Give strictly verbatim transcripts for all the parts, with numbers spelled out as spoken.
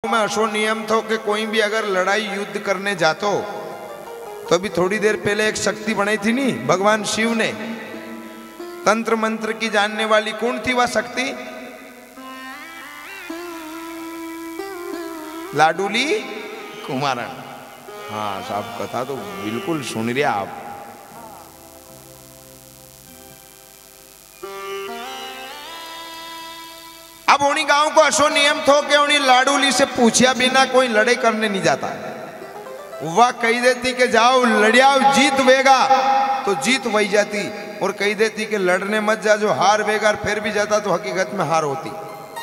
में अशो नियम थो कि कोई भी अगर लड़ाई युद्ध करने जातो तो अभी थोड़ी देर पहले एक शक्ति बनाई थी नी भगवान शिव ने, तंत्र मंत्र की जानने वाली। कौन थी वह शक्ति? लाडूली कुमारण। हाँ साहब, कथा तो बिल्कुल सुन रहे आप। अब उन्हीं गांव को अशो नियम थो कि उन्हीं लाडूली से पूछा बिना कोई लड़ाई करने नहीं जाता। वह कही देती कि जाओ लड़ियाओ, जीत वेगा तो जीत वही जाती, और कही देती कि लड़ने मत जा, जो हार वेगा फिर भी जाता तो हकीकत में हार होती।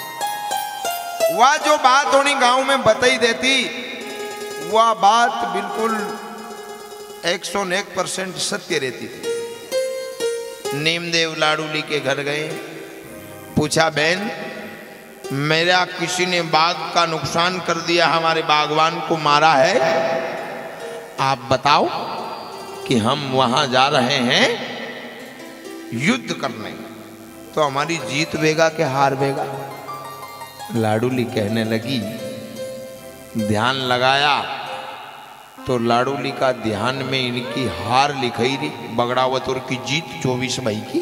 वह जो बात उन्हीं गांव में बताई देती, वह बात बिल्कुल एक सौ एक परसेंट सत्य रहती थी। नीमदेव लाडूली के घर गए, पूछा बहन मेरा किसी ने बाग का नुकसान कर दिया, हमारे बागवान को मारा है, आप बताओ कि हम वहां जा रहे हैं युद्ध करने, तो हमारी जीत वेगा कि हार वेगा? लाडूली कहने लगी, ध्यान लगाया तो लाडूली का ध्यान में इनकी हार लिखाई रही, बगड़ावतुर की जीत चौबीस मई की।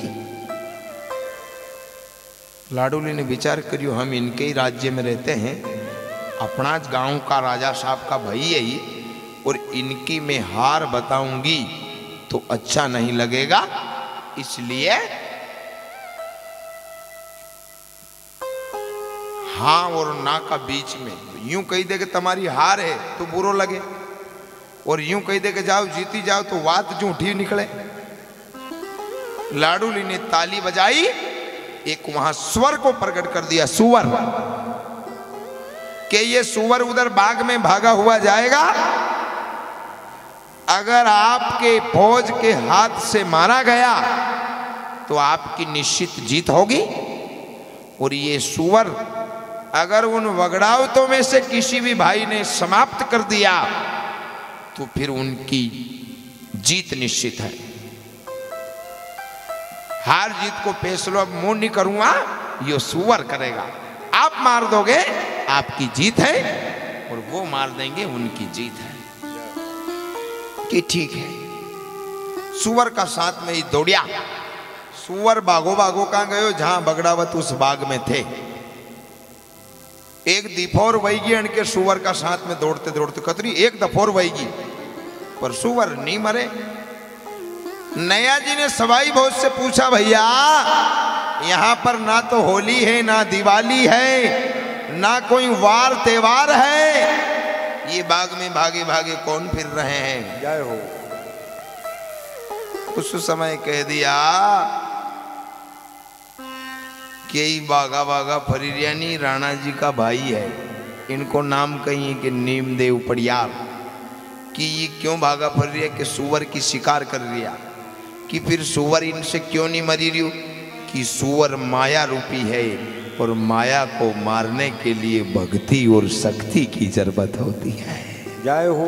लाडूली ने विचार करियो, हम इनके ही राज्य में रहते हैं, अपना गांव का राजा साहब का भाई है ही, और इनकी मैं हार बताऊंगी तो अच्छा नहीं लगेगा, इसलिए हाँ और ना का बीच में यूं कही दे कि तुम्हारी हार है तो बुरो लगे, और यूं कही दे कि जाओ जीती जाओ तो बात झूठी निकले। लाडूली ने ताली बजाई, एक वहां स्वर को प्रकट कर दिया, सुवर, कि ये सुवर उधर बाग में भागा हुआ जाएगा, अगर आपके फौज के हाथ से मारा गया तो आपकी निश्चित जीत होगी, और ये सुवर अगर उन वगड़ावतों में से किसी भी भाई ने समाप्त कर दिया तो फिर उनकी जीत निश्चित है। हार जीत को फैसलो अब मुंह नहीं करूंगा, ये सुवर करेगा। आप मार दोगे आपकी जीत है, और वो मार देंगे उनकी जीत है। कि ठीक है। सुवर का साथ में ही दौड़िया। सुवर बागो बागो कहां गयो, जहां बगड़ावत उस बाग में थे। एक दफोर वहीगी अनके सुवर का साथ में दौड़ते दौड़ते कतरी एक दफोर वहीगी, पर सुवर नहीं मरे। नया जी ने सवाई भोज से पूछा, भैया यहां पर ना तो होली है, ना दिवाली है, ना कोई वार त्योहार है, ये बाग में भागे भागे कौन फिर रहे हैं? जय हो। उस समय कह दिया कि बागा बागा फरीरियानी राणा जी का भाई है, इनको नाम कहिए कि नीमदेव पड़ियार, कि ये क्यों भागा फर रही है कि सुअर की शिकार कर रिया, कि फिर सुअर इनसे क्यों नहीं मरी रही, कि सुअर माया रूपी है और माया को मारने के लिए भक्ति और शक्ति की जरूरत होती है। जय हो।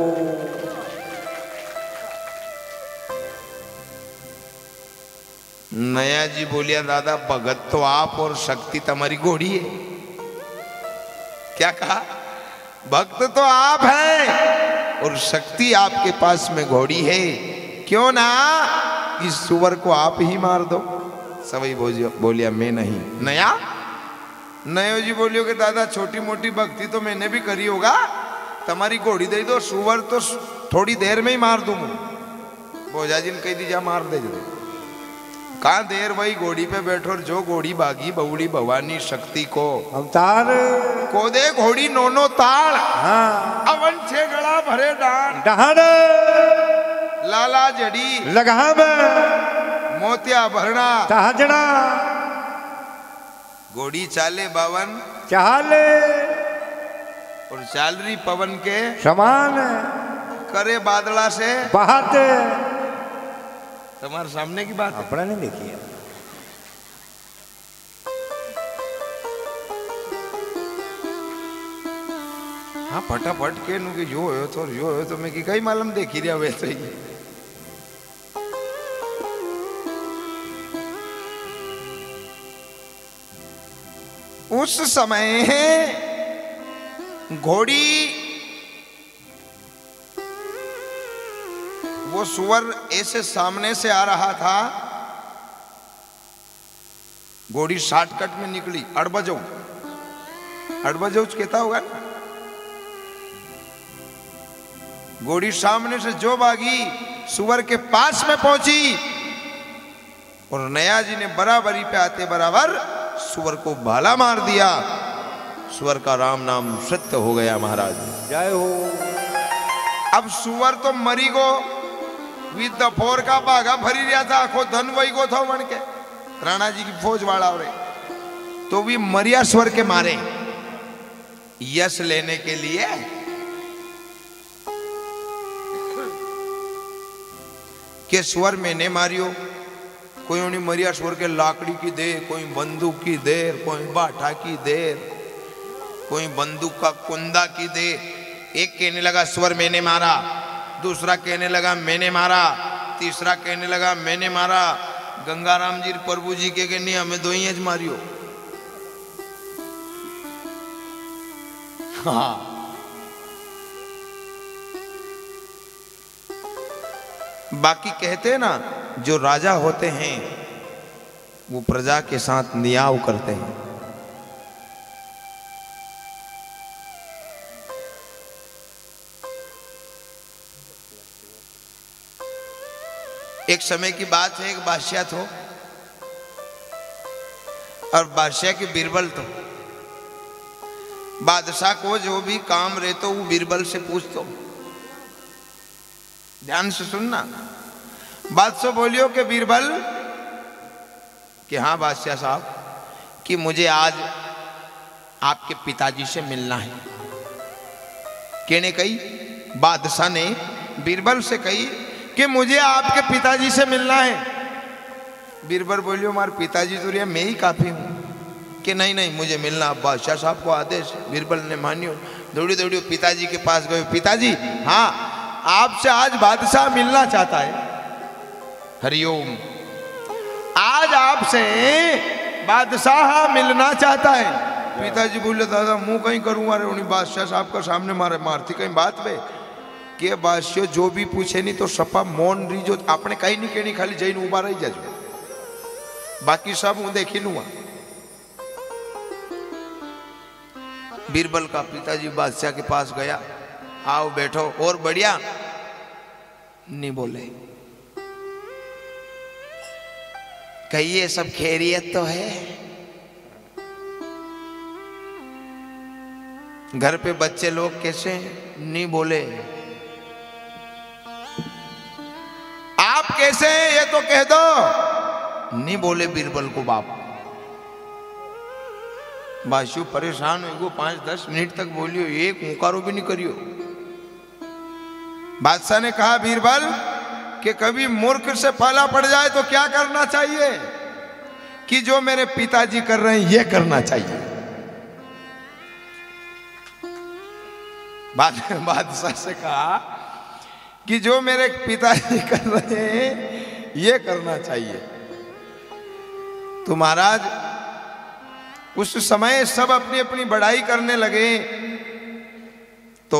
नया जी बोलिया, दादा भगत तो आप और शक्ति तुम्हारी घोड़ी है। क्या कहा? भक्त तो आप हैं और शक्ति आपके पास में घोड़ी है, क्यों ना इस सुअर को आप ही मार दो। सभी बोलिया मैं नहीं। नया नयो जी बोलियो कि दादा छोटी मोटी भक्ति तो मैंने भी करी होगा, तुम्हारी घोड़ी दे दो, सुअर तो थोड़ी देर में ही मार दूंगा। भोजा जी ने कह दीजिए मार दे दे। कहाँ देर वही घोड़ी पे बैठो, जो घोड़ी भागी बउड़ी भवानी शक्ति को अवतार को दे घोड़ी नोनो ताल। हाँ। अवन छे गड़ा भरे डान डहाड़ लाला जड़ी लगाम मोतिया भरना ताजड़ा घोड़ी चाले बावन चाले और चालरी पवन के समान करे बादला से बात। तुम्हारे सामने की बात अपना नहीं देखी है। हाँ फटाफट के नु के यो हो तो यो हो तो मैं की कई मालूम देखी रहा वैसे ही। उस समय घोड़ी, वो सुअर ऐसे सामने से आ रहा था, घोड़ी शॉर्टकट में निकली, अड़बजो अड़बजो कहता होगा ना। घोड़ी सामने से जो भागी, सुअर के पास में पहुंची और नया जी ने बराबरी पे आते बराबर सुअर को भाला मार दिया। सुअर का राम नाम सत्य हो गया महाराज। जय हो। अब सुअर तो मरी गो, वी दफोर का बागा भरी रहा था, आखो धन वही गो था बन के राणा जी की फौज वाला हो रहे, तो भी मरिया स्वर के मारे यश लेने के लिए। के स्वर मैंने मारियो, कोई उन्हीं मरिया स्वर के लाकड़ी की देर, कोई बंदूक की देर, कोई बाठा की देर, कोई बंदूक का कुंदा की देर। एक कहने लगा स्वर मैंने मारा, दूसरा कहने लगा मैंने मारा, तीसरा कहने लगा मैंने मारा। गंगाराम जी प्रभु जी के के नहीं हमें दो ही मारियो। हाँ, बाकी कहते हैं ना, जो राजा होते हैं वो प्रजा के साथ न्याय करते हैं। एक समय की बात है, एक बादशाह थो और बादशाह की बीरबल तो। बादशाह को जो भी काम रहे तो वो बीरबल से पूछतो। ध्यान से सुनना। बादशाह बोलियो कि बीरबल कि हाँ बादशाह साहब, कि मुझे आज आपके पिताजी से मिलना है। कहने कही, बादशाह ने बीरबल से कही कि मुझे आपके पिताजी से मिलना है। बीरबल बोलियो हमारे पिताजी तो मैं ही काफी हूं। कि नहीं नहीं मुझे मिलना, बादशाह साहब को आदेश। बीरबल ने मानियो, दौड़ी दौड़ी पिताजी के पास गए। पिताजी, हाँ आपसे आज बादशाह मिलना चाहता है। हरिओम। आज आपसे बादशाह मिलना चाहता है। पिताजी बोले दादा मुंह कहीं करूंगा रे, उन्हीं बादशाह साहब का सामने मारे मारती कहीं बात पे के बादशाह जो भी पूछे नहीं तो सपा मौन रही, जो आपने कहीं नहीं कहनी, खाली जैन उबा रही जाजो, बाकी सब हूं देखी लूंगा। बीरबल का पिताजी बादशाह के पास गया, आओ बैठो। और बढ़िया? नहीं बोले। कहिए सब खैरियत तो है? घर पे बच्चे लोग कैसे? नहीं बोले। आप कैसे हैं ये तो कह दो। नहीं बोले बीरबल को बाप। बादशाह परेशान हो, पांच दस मिनट तक बोलियो, एक मुकारो भी नहीं करियो। बादशाह ने कहा बीरबल कि कभी मूर्ख से पाला पड़ जाए तो क्या करना चाहिए? कि जो मेरे पिताजी कर रहे हैं ये करना चाहिए। बादशाह से कहा कि जो मेरे पिताजी कर रहे हैं ये करना चाहिए। तो महाराज उस समय सब अपनी अपनी बड़ाई करने लगे। तो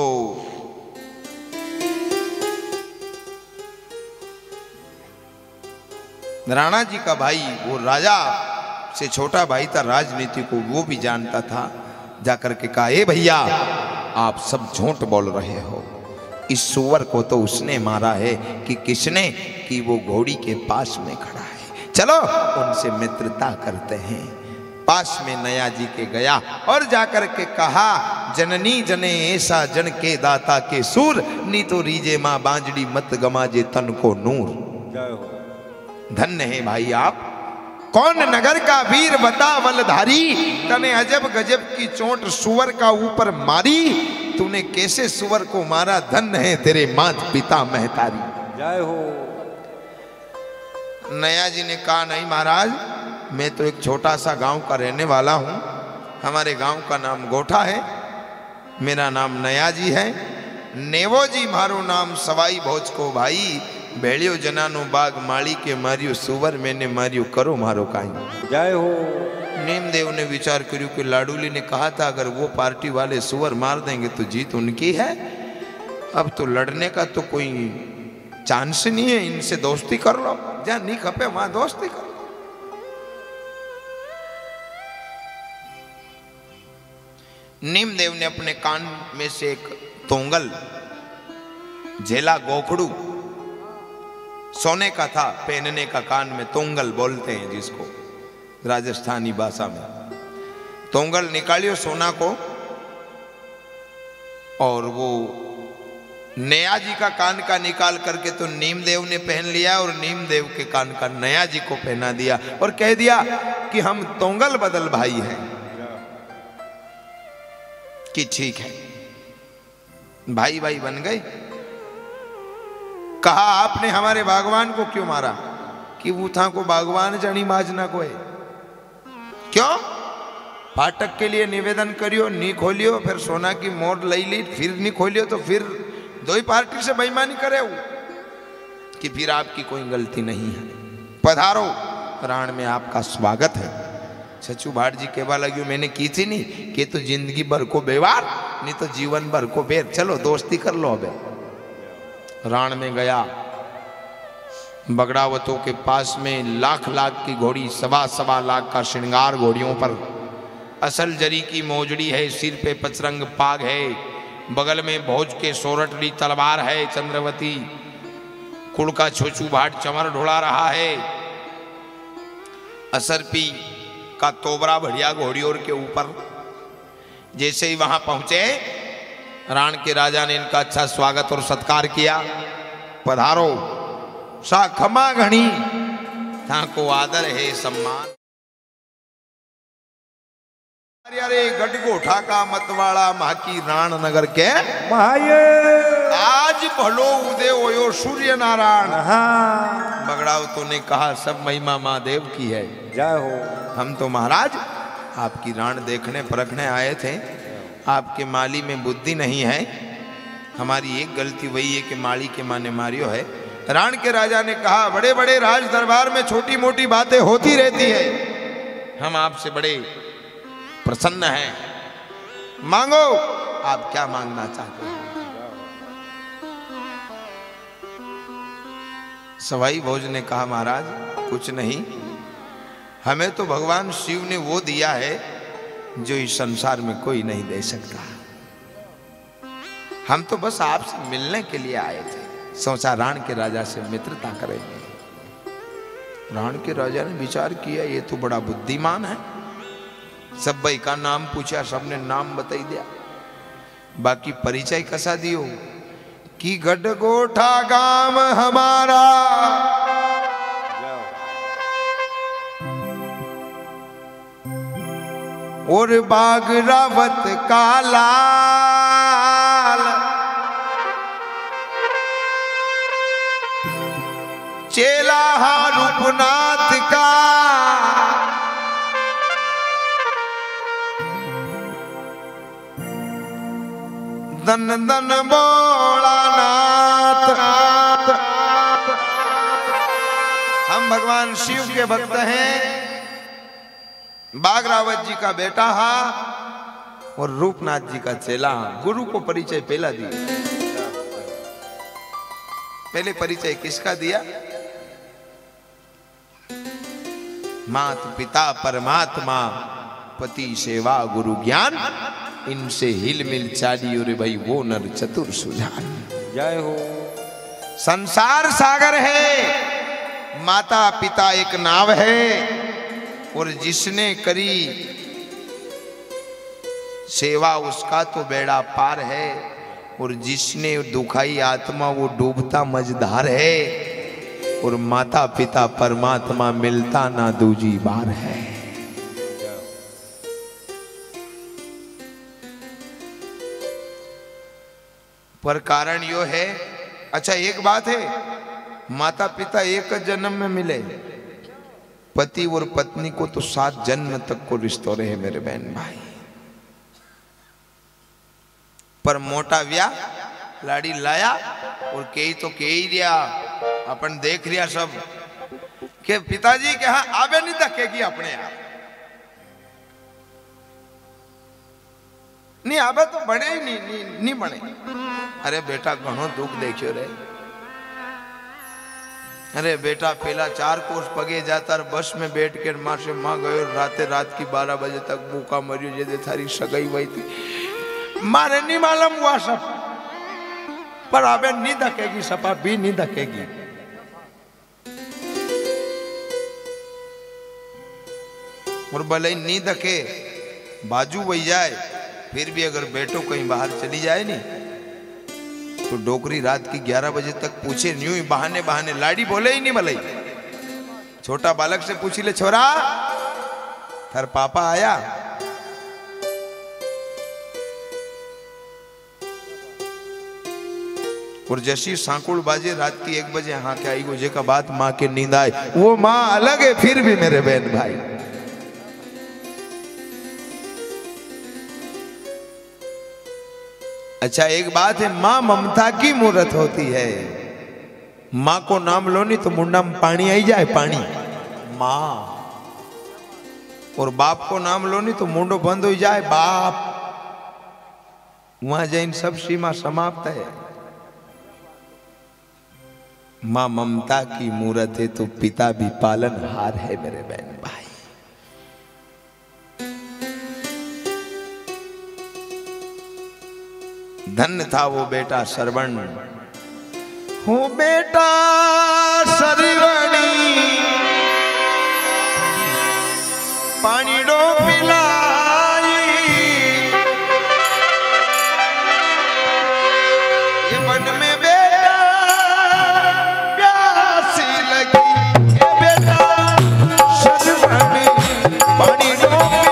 राणा जी का भाई, वो राजा से छोटा भाई था, राजनीति को वो भी जानता था। जाकर के कहा, ए भैया आप सब झूठ बोल रहे हो, इस सुअर को तो उसने मारा है। कि किसने? कि वो घोड़ी के पास में खड़ा है, चलो उनसे मित्रता करते हैं। पास में नया जी के गया और जाकर के कहा, जननी जने ऐसा जन के दाता के सूर, नी तो रीजे माँ बांजड़ी मत गमाजे तन को नूर। धन्य है भाई आप, कौन नगर का वीर बता बलधारी, तने अजब गजब की चोट सुअर का ऊपर मारी। तूने कैसे सुअर को मारा, धन्य है तेरे मात पिता महतारी। जय हो। नया जी ने कहा, नहीं महाराज, मैं तो एक छोटा सा गांव का रहने वाला हूं। हमारे गांव का नाम गोठा है, मेरा नाम नया जी है। नेवो जी मारो नाम, सवाई भोज को भाई। भेड़ियो जनानो बाग माड़ी के मारियो, सुवर मैंने मारियो, करो मारो काई। जय हो। नीमदेव ने विचार करू कि लाडूली ने कहा था अगर वो पार्टी वाले सुअर मार देंगे तो जीत उनकी है, अब तो लड़ने का तो कोई चांस नहीं है, इनसे दोस्ती कर लो, जहां नहीं खपे वहां दोस्ती कर लो। नीमदेव ने अपने कान में से एक तोंगल झेला, गोखड़ू सोने का था, पहनने का, कान में तोंगल बोलते हैं जिसको राजस्थानी भाषा में। तोंगल निकालियो सोना को, और वो नया जी का कान का निकाल करके तो नीमदेव ने पहन लिया और नीमदेव के कान का नया जी को पहना दिया और कह दिया कि हम तोंगल बदल भाई हैं, कि ठीक है, भाई भाई बन गए। कहा आपने हमारे भगवान को क्यों मारा? कि वो था को भगवान जनी माजना को है। क्यों? फाटक के लिए निवेदन करियो, नहीं खोलियो, फिर सोना की मोड़ लई ली, फिर नहीं खोलियो तो फिर दो ही पार्टी से बेईमानी करे वो, कि फिर आपकी कोई गलती नहीं है, पधारो, राण में आपका स्वागत है। सचू भाट जी कहवा लगी मैंने की थी नहीं कि तो जिंदगी भर को बेवार, नहीं तो जीवन भर को बेर, चलो दोस्ती कर लो। अबे राण में गया, बगड़ावतों के पास में लाख लाख की घोड़ी, सवा सवा लाख का श्रृंगार घोड़ियों पर, असल जरी की मोजड़ी है, सिर पे पचरंग पाग है, बगल में भोज के सोरठली तलवार है, चंद्रवती कुड़ का छोचू भाट चमर ढोला रहा है, असरपी का तोबरा बढ़िया घोड़ियों के ऊपर। जैसे ही वहां पहुंचे, राण के राजा ने इनका अच्छा स्वागत और सत्कार किया। पधारो, सा खमा घणी, था को आदर है सम्मान। अरे अरे गढ़गोठा का मतवाड़ा माकी राण नगर के माये, आज भलो उदय होयो सूर्य नारायण। हाँ, बगड़ावतों ने कहा सब महिमा महादेव की है, जय हो। हम तो महाराज आपकी राण देखने परखने आए थे, आपके माली में बुद्धि नहीं है, हमारी एक गलती वही है कि माली के माने मारियो है। राण के राजा ने कहा बड़े बड़े राज दरबार में छोटी मोटी बातें होती रहती है, हम आपसे बड़े प्रसन्न हैं, मांगो, आप क्या मांगना चाहते हैं? सवाई भोज ने कहा महाराज कुछ नहीं, हमें तो भगवान शिव ने वो दिया है जो इस संसार में कोई नहीं दे सकता, हम तो बस आपसे मिलने के लिए आए थे, सोचा राण के राजा से मित्रता करेंगे। राण के राजा ने विचार किया ये तो बड़ा बुद्धिमान है, सब भाई का नाम पूछा, सबने नाम बताई दिया, बाकी परिचय कसा दियो कि गढ़गोठा गांव हमारा, और बागरावत का लाल, चेला रूपनाथ का, दन दन भोलानाथ। हम भगवान शिव के भक्त हैं, बागरावत जी का बेटा हा और रूपनाथ जी का चेला। गुरु को परिचय पहला दिया, पहले परिचय किसका दिया? मात पिता परमात्मा, पति सेवा गुरु ज्ञान, इनसे हिल मिल चाली और भाई वो नर चतुर सुजान। जय हो। संसार सागर है, माता पिता एक नाव है, और जिसने करी सेवा उसका तो बेड़ा पार है, और जिसने दुखाई आत्मा वो डूबता मझधार है, और माता पिता परमात्मा मिलता ना दूजी बार है। पर कारण यो है, अच्छा एक बात है, माता पिता एक जन्म में मिले, पति और पत्नी को तो सात जन्म तक को रिश्तों रहे मेरे बहन भाई। पर मोटा व्या लाड़ी लाया और कई तो के ही दिया, अपन देख रिया सब के पिताजी के हाँ आबे नहीं धकेगी अपने आप, नहीं आबे तो बने ही नहीं नहीं, नहीं बने। अरे बेटा घणो दुख देखियो रे। अरे बेटा पहला चार कोस पगे जाता बस में बैठ के माँ से माँ गयो राते रात की बारह बजे तक भूखा मरियो जे थारी सगाई हुई थी। मारे नहीं मालूम हुआ सब, पर अबे नहीं धकेगी, सपा भी नहीं धकेगी। और भले नहीं धके बाजू वही जाए, फिर भी अगर बेटो कहीं बाहर चली जाए नहीं तो डोकरी रात की ग्यारह बजे तक पूछे न्यू ही बहाने बहाने, लाड़ी बोले ही नहीं भले। छोटा बालक से पूछी ले, छोरा थार पापा आया? और जैसी सांकुल बाजे रात की एक बजे हाँ के आई गोजे का बात माँ के नींद आए, वो माँ अलग है फिर भी मेरे बहन भाई। अच्छा एक बात है, माँ ममता की मूर्त होती है। माँ को नाम लो नहीं तो मुंडा में पानी आई जाए, पानी माँ। और बाप को नाम लो नहीं तो मुंडो बंद हो जाए, बाप। वहां जैन सब सीमा समाप्त है। माँ ममता की मूर्त है तो पिता भी पालनहार है मेरे बहन भाई। धन्य था वो बेटा सरवण, हो बेटा सरवणी पानी डो पिलाई, ये मन में बेटा प्यासी लगी, ये बेटा सरवणी पानी डो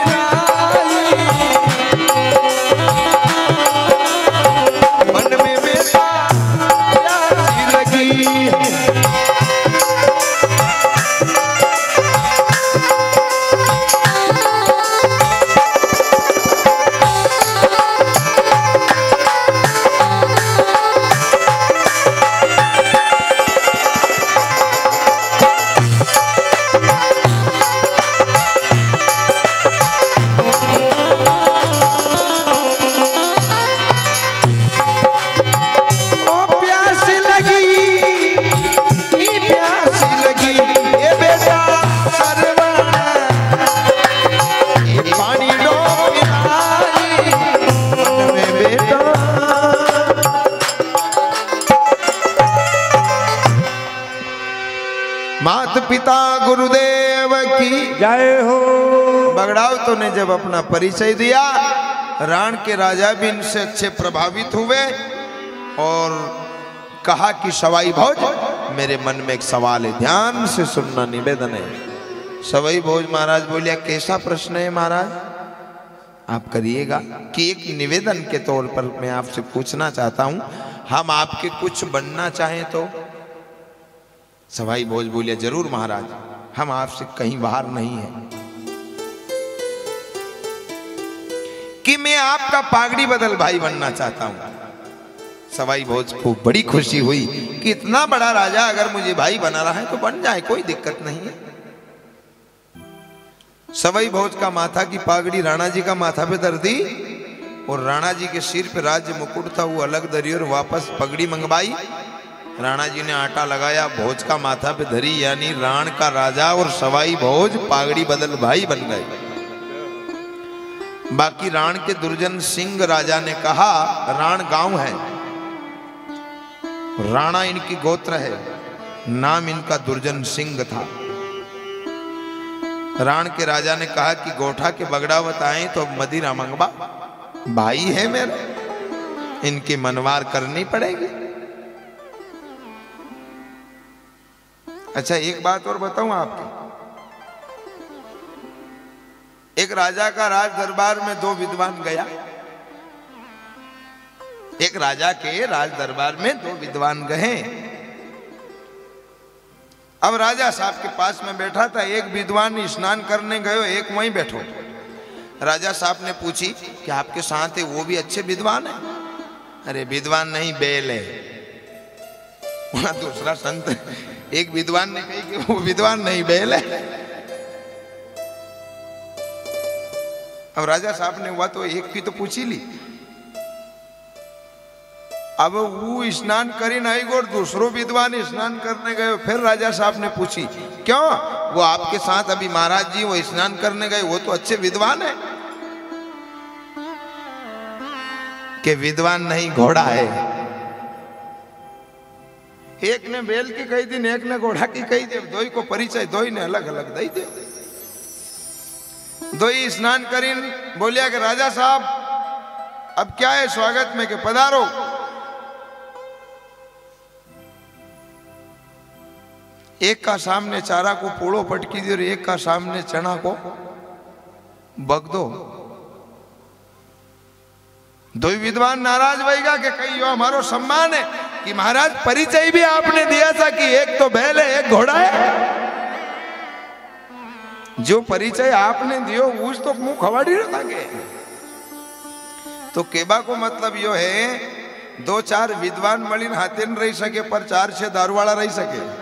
पिता गुरुदेव की जय हो। बगड़ावतों ने जब अपना परिचय दिया, राण के राजा भी इनसे अच्छे प्रभावित हुए और कहा कि सवाई भोज, मेरे मन में एक सवाल है, ध्यान से सुनना निवेदन है। सवाई भोज महाराज बोलिया, कैसा प्रश्न है महाराज? आप करिएगा। कि एक निवेदन के तौर पर मैं आपसे पूछना चाहता हूं, हम आपके कुछ बनना चाहें तो? सवाई भोज बोलिया, जरूर महाराज, हम आपसे कहीं बाहर नहीं है कि मैं आपका पागड़ी बदल भाई बनना चाहता हूं। सवाई भोज को बड़ी खुशी हुई कि इतना बड़ा राजा अगर मुझे भाई बना रहा है तो बन जाए, कोई दिक्कत नहीं है। सवाई भोज का माथा की पागड़ी राणा जी का माथा पे धर दी और राणा जी के सिर पे राज्य मुकुट था वो अलग धरी और वापस पगड़ी मंगवाई। राणा जी ने आटा लगाया, भोज का माथा पे धरी, यानी राण का राजा और सवाई भोज पागड़ी बदल भाई बन गए। बाकी राण के दुर्जन सिंह राजा ने कहा, राण गांव है, राणा इनकी गोत्र है, नाम इनका दुर्जन सिंह था। राण के राजा ने कहा कि गोठा के बगड़ावत आए तो मदिरा मंगवा, भाई है मेरा, इनकी मनवार करनी पड़ेगी। अच्छा एक बात और बताऊं आपको, एक राजा का राज दरबार में दो विद्वान गया। एक राजा के राज दरबार में दो विद्वान गए। अब राजा साहब के पास में बैठा था, एक विद्वान स्नान करने गयो, एक वहीं बैठो। राजा साहब ने पूछी कि आपके साथ है वो भी अच्छे विद्वान है? अरे विद्वान नहीं, बैल है। वहां दूसरा संत, एक विद्वान ने कही कि वो विद्वान नहीं, बैल है। अब राजा साहब ने हुआ तो एक की तो पूछ ही ली। अब वो स्नान करी नहीं गो, दूसरो विद्वान स्नान करने गए। फिर राजा साहब ने पूछी, क्यों? वो आपके साथ अभी महाराज जी वो स्नान करने गए, वो तो अच्छे विद्वान है। कि विद्वान नहीं घोड़ा है। एक ने बैल की कही दी, एक ने घोड़ा की कही दी। दोई को परिचय दोई ने अलग अलग दई दे। दोई स्नान करीन बोलिया कि राजा साहब अब क्या है स्वागत में, के पधारो। एक का सामने चारा को पोड़ो पटकी दी और एक का सामने चना को बग दो। दो विद्वान नाराज भईगा कि कहीं यो हमारो सम्मान है कि महाराज परिचय भी आपने दिया था कि एक तो बैल है एक घोड़ा है। जो परिचय आपने दियो उस तो मुंह खवाड़ी रखा के। तो केबा को मतलब यो है, दो चार विद्वान मलिन हाथे न रही सके पर चार छह दारू वाला रही सके।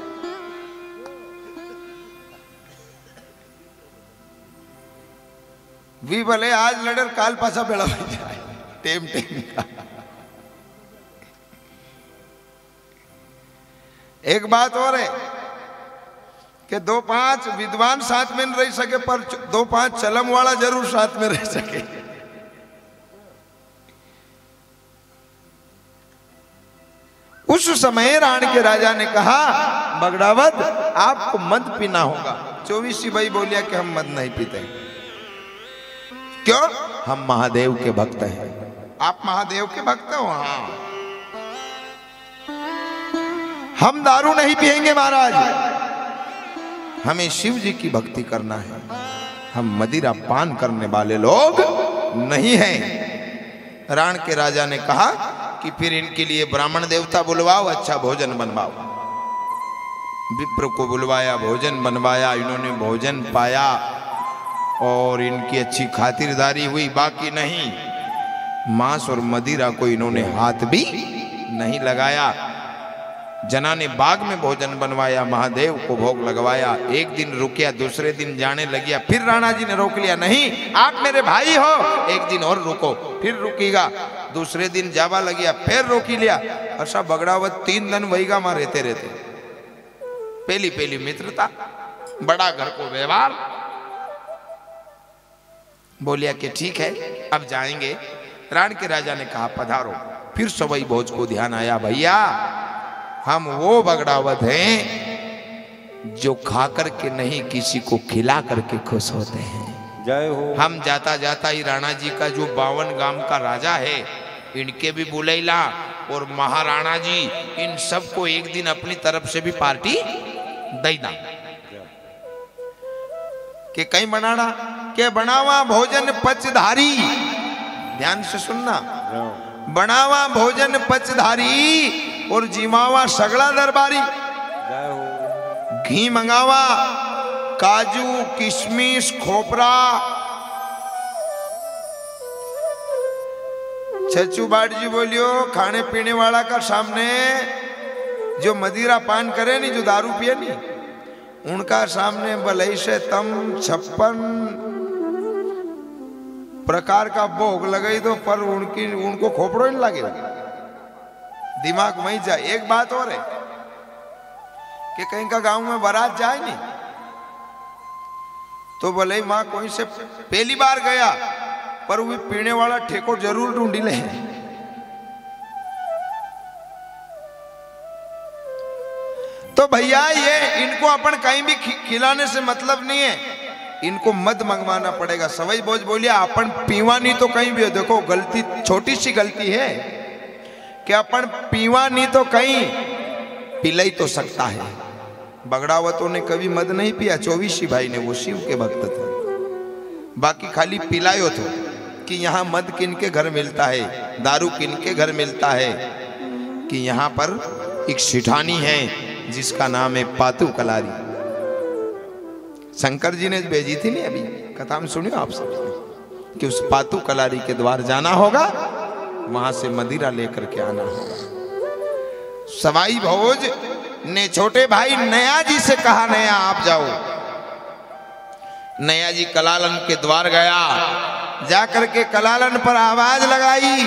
वी भले आज लड़े काल पासा बेड़ा भाई जाए टेम टेम का। एक बात और है कि दो पांच विद्वान साथ में न रह सके पर दो पांच चलम वाला जरूर साथ में रह सके। उस समय राण के राजा ने कहा, बगड़ावत आपको मद पीना होगा। चौबीसी भाई बोलिया कि हम मद नहीं पीते। क्यों? हम महादेव के भक्त हैं। आप महादेव के भक्त हो? हाँ। हम दारू नहीं पिएंगे महाराज, हमें शिव जी की भक्ति करना है। हम मदिरा पान करने वाले लोग नहीं हैं। राण के राजा ने कहा कि फिर इनके लिए ब्राह्मण देवता बुलवाओ, अच्छा भोजन बनवाओ। विप्र को बुलवाया, भोजन बनवाया। इन्होंने भोजन पाया और इनकी अच्छी खातिरदारी हुई। बाकी नहीं, मांस और मदिरा को इन्होंने हाथ भी नहीं लगाया। जना ने बाग में भोजन बनवाया, महादेव को भोग लगवाया। एक दिन रुकिया, दूसरे दिन जाने लगिया। फिर राणा जी ने रोक लिया, नहीं आप मेरे भाई हो, एक दिन और रुको। फिर रुकीगा। दूसरे दिन जावा लगिया, फिर रोकी लिया। अच्छा बगड़ावत तीन दिन वहीगा मां रहते रहते। पहली पहली मित्रता, बड़ा घर को व्यवहार। बोलिया कि ठीक है अब जाएंगे। राण के राजा ने कहा पधारो। फिर सवई भोज को ध्यान आया, भैया हम वो बगड़ावत हैं जो खा करके नहीं किसी को खिला करके खुश होते हैं। जय हो। हम जाता जाता ही राणा जी का जो बावन गांव का राजा है इनके भी बुलैला और महाराणा जी इन सबको एक दिन अपनी तरफ से भी पार्टी देना कि कहीं बनाना के बनावा भोजन पचधारी। ध्यान से सुनना, बनावा भोजन पचधारी और जीमावा सगड़ा दरबारी। जय हो। घी मंगावा, काजू किशमिश खोपरा। छच्चू बाट जी बोलियो, खाने पीने वाला का सामने जो मदिरा पान करे नहीं, जो दारू पिए नहीं, उनका सामने भले से तम छप्पन प्रकार का भोग लगाई दो पर उनकी उनको खोपड़ो नहीं लगे, दिमाग वहीं जाए। एक बात और है कि कहीं का गांव में बारात जाए नहीं तो भले माँ कोई से पहली बार गया पर वो पीने वाला ठेको जरूर ढूंढी ले। तो भैया ये इनको अपन कहीं भी खिलाने से मतलब नहीं है, इनको मद मंगवाना पड़ेगा। सवई बोझ बोलिया अपन पीवा नहीं तो कहीं भी हो। देखो गलती छोटी सी गलती है कि अपन पीवा नहीं तो कहीं पिलाई तो सकता है। बगड़ावतों ने कभी मद नहीं पिया, चौबीसी भाई ने, वो शिव के भक्त थे। बाकी खाली पिलायो तो कि यहाँ मद किन के घर मिलता है, दारू किन के घर मिलता है, कि यहाँ पर एक सिठानी है जिसका नाम है पातू कलारी। शंकर जी ने भेजी थी नहीं अभी कथा में, सुनियो आप सब कि उस पातू कलारी के द्वार जाना होगा, वहां से मदिरा लेकर के आना होगा। सवाई भोज ने छोटे भाई नया जी से कहा, नया आप जाओ। नया जी कलालन के द्वार गया, जाकर के कलालन पर आवाज लगाई,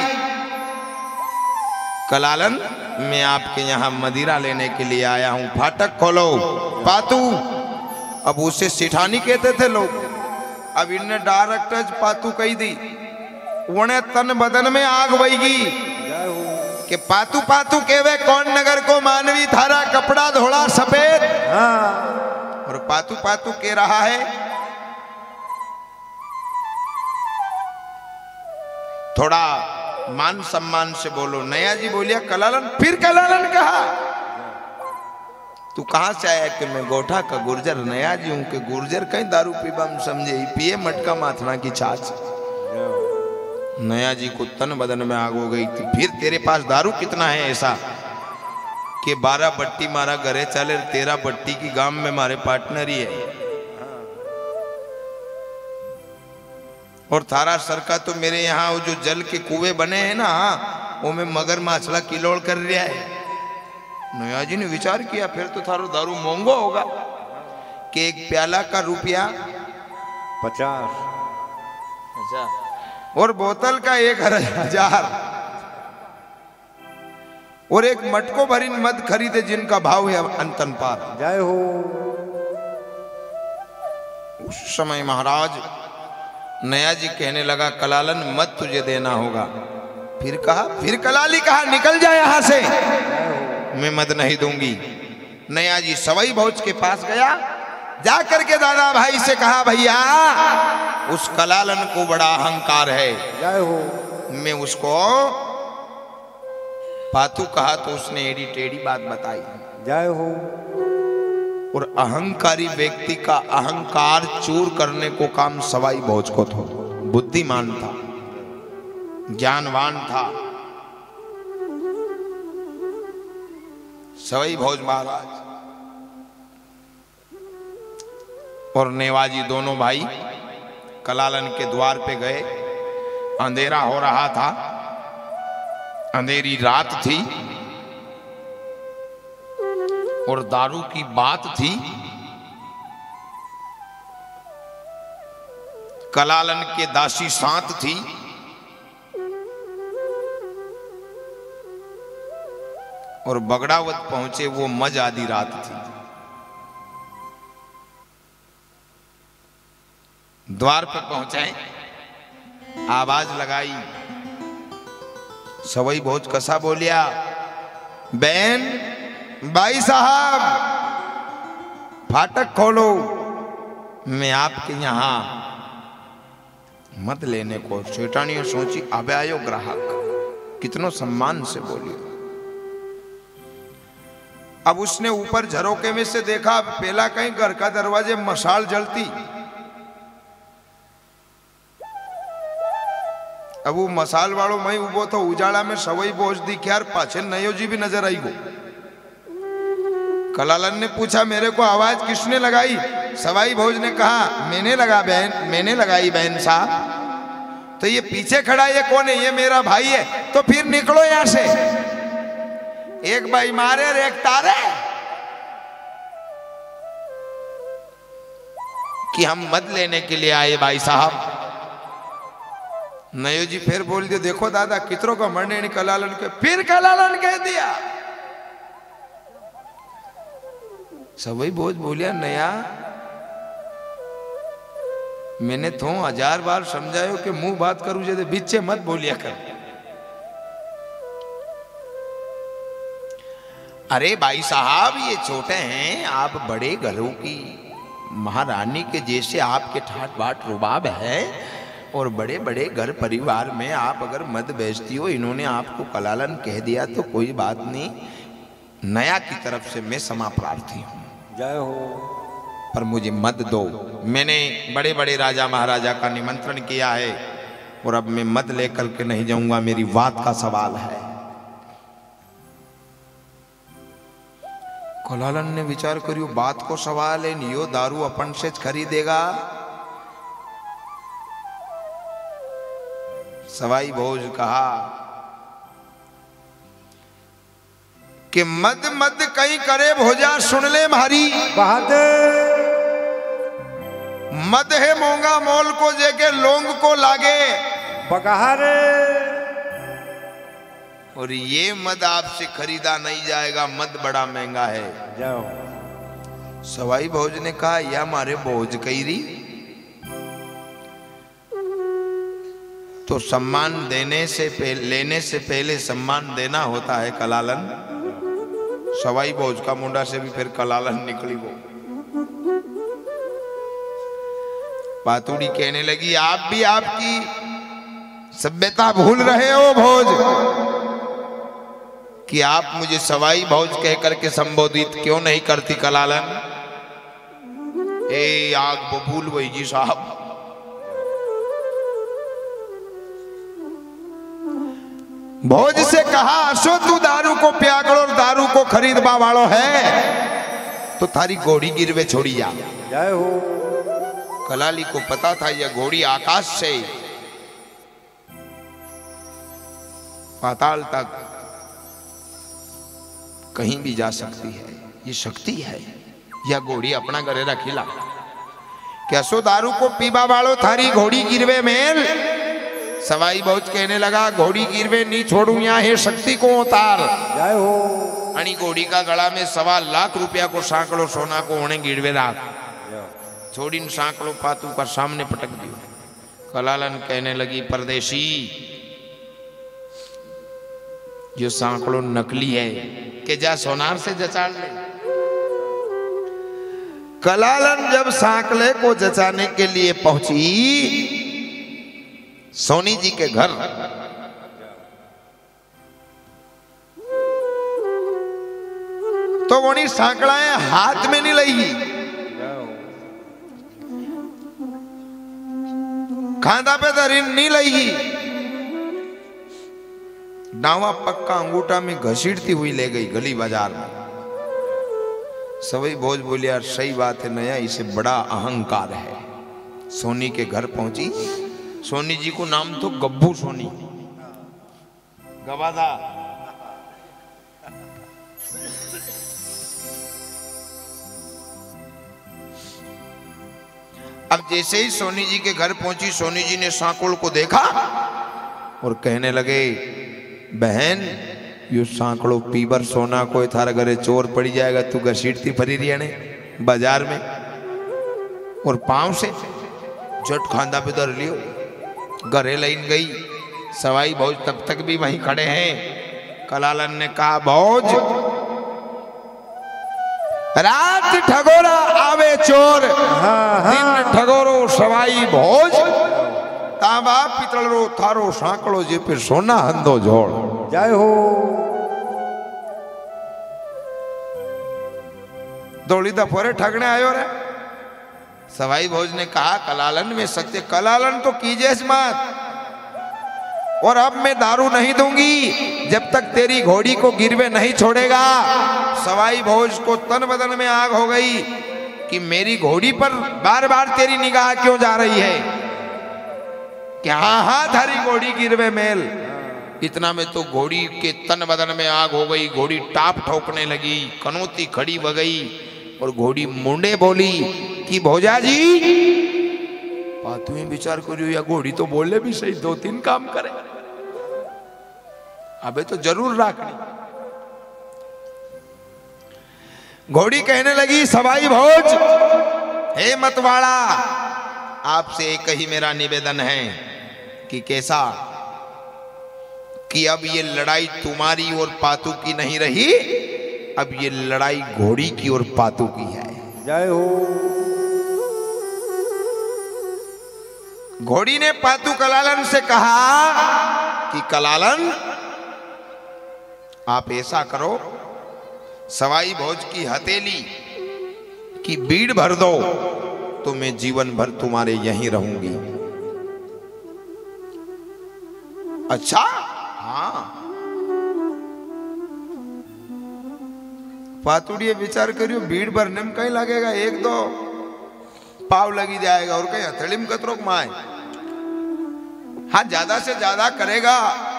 कलालन मैं आपके यहाँ मदिरा लेने के लिए आया हूं, फाटक खोलो। पातू, अब उसे सिठानी कहते थे लोग, अब इनने डायरेक्ट पातू कही दी, उन्हें तन बदन में आग बहेगी कि पातू पातू केवे कौन नगर को मानवी थारा कपड़ा धोड़ा सफेद। हाँ। और पातू पातू कह रहा है, थोड़ा मान सम्मान से बोलो। नया जी बोलिया कलालन, फिर कलालन कहा, तू कहां से आया? कि मैं गोठा का गुर्जर नया जी हूं। के गुर्जर कहीं दारू पीबम समझे, पिए मटका माथना की छाछ। नया जी को तन बदन में आग हो गई थी। फिर तेरे पास दारू कितना है ऐसा कि बारह बट्टी मारा घरे चले, तेरह बट्टी की गांव में मारे पार्टनर ही है, और थारा सर का तो मेरे यहाँ वो जो जल के कुएं बने हैं ना, वो में मगर माछला किलोड़ कर रहा है। नया जी ने विचार किया, फिर तो थारो दारू महंगा होगा कि एक प्याला का रुपया पचास अच्छा, और बोतल का एक हजार, और एक मटको भरी मद खरीदे जिनका भाव है अंतन पार। जय हो। उस समय महाराज नया जी कहने लगा, कलालन मत तुझे देना होगा। फिर कहा, फिर कलाली कहा, निकल जा यहां से, मैं मत नहीं दूंगी। नया जी सवाई भोज के पास गया, जाकर के दादा भाई से कहा, भैया उस कलालन को बड़ा अहंकार है, जय हो, मैं उसको पातू कहा तो उसने एड़ी टेढ़ी बात बताई। जय हो। और अहंकारी व्यक्ति का अहंकार चूर करने को काम सवाई भोज को था। बुद्धिमान था, ज्ञानवान था सवाई भोज महाराज। और नेवाजी दोनों भाई कलालन के द्वार पे गए। अंधेरा हो रहा था, अंधेरी रात थी, और दारू की बात थी। कलालन के दासी साथ थी, और बगड़ावत पहुंचे वो मज आधी रात थी। द्वार पर पहुंचे, आवाज लगाई, सवई भोज कसा बोलिया, बहन भाई साहब फाटक खोलो, मैं आपके यहां मत लेने को। सेठानी सोची, अब आयो ग्राहक, कितनो सम्मान से बोलियो। अब उसने ऊपर झरोके में से देखा, पहला कहीं घर का दरवाजे मशाल जलती, अब वो मसाल वालों मई उबो तो उजाला में सवई भोज दिख्यार, पाछे नयो जी भी नजर आई गो। कलालन ने पूछा, मेरे को आवाज किसने लगाई? सवाई भोज ने कहा, मैंने लगा बहन, मैंने लगाई बहन साहब। तो ये पीछे खड़ा ये कौन है? ये मेरा भाई है। तो फिर निकलो यहां से, एक भाई मारे और एक तारे, कि हम मत लेने के लिए आए भाई साहब। नयो जी फिर बोल दिया, देखो दादा कितरों का मरने नहीं कलालन के। फिर कलालन कह दिया। सवई भोज बोलिया, नया मैंने तो हजार बार समझायो कि मुंह बात करूं जैसे बीचे मत बोलिया कर। अरे भाई साहब ये छोटे हैं, आप बड़े घरों की महारानी के जैसे आपके ठाट बाट रुबाब है, और बड़े बड़े घर परिवार में आप अगर मत बेचती हो, इन्होंने आपको कलालन कह दिया तो कोई बात नहीं, नया की तरफ से मैं क्षमा प्रार्थी हूं, जय हो, पर मुझे मत दो। मैंने बड़े बड़े राजा महाराजा का निमंत्रण किया है, और अब मैं मत लेकर के नहीं जाऊंगा, मेरी बात का सवाल है। कलालन ने विचार करियो, बात को सवाल है, नियो दारू अपन से खरीदेगा। सवाई भोज कहा कि मद मद कहीं करे भोजा, सुन ले मारी बहादुर, मद है मोंगा मोल को जेके लोंग को लागे बकहारे। और ये मद आपसे खरीदा नहीं जाएगा, मद बड़ा महंगा है। जाओ। सवाई भोज ने कहा या मारे भोज कैरी, तो सम्मान देने से पहले लेने से पहले सम्मान देना होता है कलालन। सवाई भोज का मुंडा से भी फिर कलालन निकली वो। पातुड़ी कहने लगी आप भी आपकी सभ्यता भूल रहे हो भोज, कि आप मुझे सवाई भोज कह करके संबोधित क्यों नहीं करती कलालन। ए आग बबूल वही जी साहब, भोज से कहा अशो तू दारू को प्यागड़ो और दारू को खरीदवा वालो है तो थारी घोड़ी गिरवे छोड़ी जा। जय हो। कलाली को पता था यह घोड़ी आकाश से पाताल तक कहीं भी जा सकती है, ये शक्ति है। यह घोड़ी अपना घरे रखीला क्या सो दारू को पीबा वालो थारी घोड़ी गिरवे मेल। सवाई भोज कहने लगा घोड़ी गिरवे नहीं छोड़ू, यहाँ है शक्ति को उतार। जय हो। अणी घोड़ी का गला में सवा लाख रुपया को सांकड़ो सोना को उन्हें गिरवे राख छोड़ी सांकड़ो पातू का सामने पटक दियो। कलालन कहने लगी परदेशी जो सांकड़ो नकली है कि जा सोनार से जचाड़ ले। कलालन जब सांकले को जचाने के लिए पहुंची सोनी जी के घर, तो वोनी सांकड़ाएं हाथ में नहीं लगी, खांदा पे धरी नहीं लगी, डावा पक्का अंगूठा में घसीटती हुई ले गई गली बाजार में। सवई भोज बोले यार सही बात है नया, इसे बड़ा अहंकार है। सोनी के घर पहुंची, सोनी जी को नाम तो गब्बू सोनी गवादा। अब जैसे ही सोनी जी के घर पहुंची, सोनी जी ने सांकोल को देखा और कहने लगे बहन यू सांकड़ो पीबर सोना कोई थारा घरे चोर पड़ी जाएगा, तू घसीटती फरी रही ने बाजार में। और पांव से झट खांदा पे धर लियो, घरे लाइन गई। सवाई भोज तब तक भी वहीं खड़े हैं। कलालन ने कहा भोज रात ठगोरा आवे चोर, दिन ठगोरो सवाई भोज, तांबा पितळरो थारो सांकड़ो जे पे सोना हंधो जोड़। जय हो। दौड़ी दफोरे ठगने आयो रे। सवाई भोज ने कहा कलालन में सत्य, कलालन तो कीजिए मत, और अब मैं दारू नहीं दूंगी जब तक तेरी घोड़ी को गिरवे नहीं छोड़ेगा। सवाई भोज को तन बदन में आग हो गई कि मेरी घोड़ी पर बार बार तेरी निगाह क्यों जा रही है। क्या हाँ थारी घोड़ी गिरवे मेल। इतना में तो घोड़ी के तन बदन में आग हो गई, घोड़ी टाप ठोकने लगी, कनौती खड़ी हो गई और घोड़ी मुंडे बोली कि भोजा जी पातुएं विचार करियो या घोड़ी तो बोले भी सही, दो तीन काम करे, अबे तो जरूर राखनी। घोड़ी कहने लगी सवाई भोज हे मतवाड़ा, आपसे एक ही मेरा निवेदन है कि कैसा कि अब ये लड़ाई तुम्हारी और पातू की नहीं रही, अब ये लड़ाई घोड़ी की और पातू की है। जय हो। घोड़ी ने पातू कलालन से कहा कि कलालन आप ऐसा करो, सवाई भोज की हथेली की बीड़ भर दो तो मैं जीवन भर तुम्हारे यहीं रहूंगी। अच्छा हाँ। पातुड़िए विचार करियो भीड़ भरने में कहीं लगेगा, एक दो पाव लगी जाएगा और कहीं हथेली में कतरों माए। हाँ ज्यादा से ज्यादा करेगा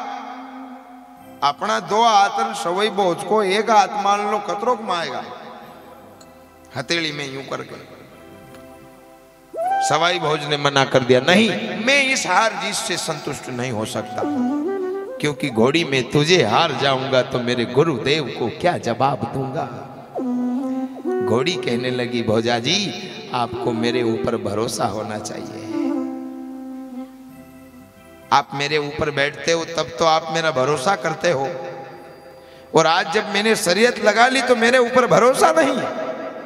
अपना दो हाथ सवई भोज को एक हाथ मान लो, कतरों माएगा हथेली में यूं करके। सवाई भोज ने मना कर दिया, नहीं, मैं इस हार जीत से संतुष्ट नहीं हो सकता, क्योंकि घोड़ी में तुझे हार जाऊंगा तो मेरे गुरुदेव को क्या जवाब दूंगा। घोड़ी कहने लगी, भोजा जी आपको मेरे ऊपर भरोसा होना चाहिए। आप मेरे ऊपर बैठते हो तब तो आप मेरा भरोसा करते हो, और आज जब मैंने शरीयत लगा ली तो मेरे ऊपर भरोसा नहीं है।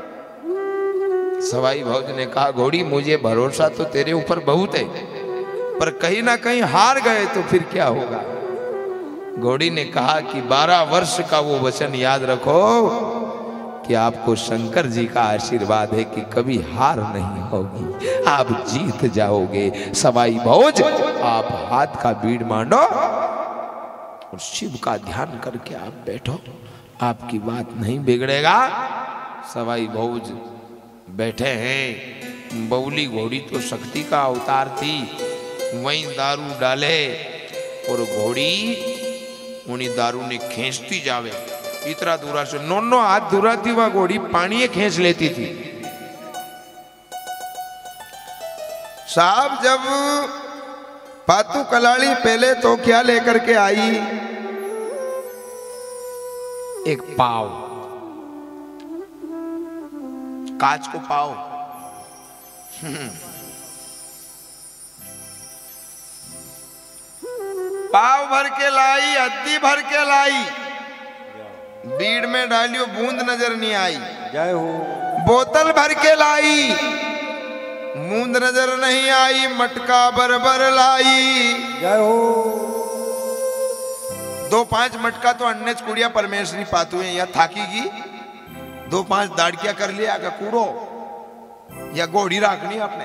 सवाई भोज ने कहा, घोड़ी मुझे भरोसा तो तेरे ऊपर बहुत है, पर कहीं ना कहीं हार गए तो फिर क्या होगा। घोड़ी ने कहा कि बारह वर्ष का वो वचन याद रखो कि आपको शंकर जी का आशीर्वाद है कि कभी हार नहीं होगी, आप जीत जाओगे। सवाई भोज आप हाथ का बीड़ मांडो और शिव का ध्यान करके आप बैठो, आपकी बात नहीं बिगड़ेगा। सवाई भोज बैठे हैं, बौली घोड़ी तो शक्ति का अवतार थी, वहीं दारू डाले और घोड़ी उन्हीं दारू ने खींचती जावे इतना दूरा से, नो नो हाथ दूरा थी वह घोड़ी पानी खींच लेती थी। साहब जब पातू कलाड़ी पहले तो क्या लेकर के आई, एक पाव, कांच को पाव, पाव भर के लाई, अद्दी भर के लाई, बीड़ में डालियो बूंद नजर नहीं आई। जय हो। बोतल भर के लाई, बूंद नजर नहीं आई, मटका बरबर लाई। जय हो। दो पांच मटका तो अन्य कुड़िया परमेश्वरी पातू है, या थाकीगी दो पांच दाड़किया कर लिया का कूड़ो या घोड़ी राखनी आपने।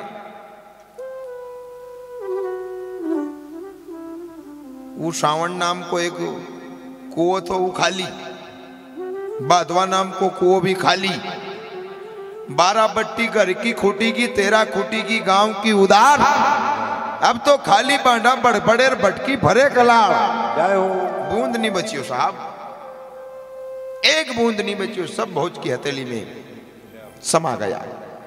वो सावन नाम को एक कुओं तो वो खाली, बाधवा नाम को कुओं भी खाली, बारह बट्टी घर की खूटी की, तेरह खूटी की गांव की उधार, अब तो खाली बांधा बड़बड़ेर भटकी भरे कलाड़। जय हो। बूंद नहीं बचियो साहब, एक बूंद नहीं बचियो, सब भोज की हथेली में समा गया।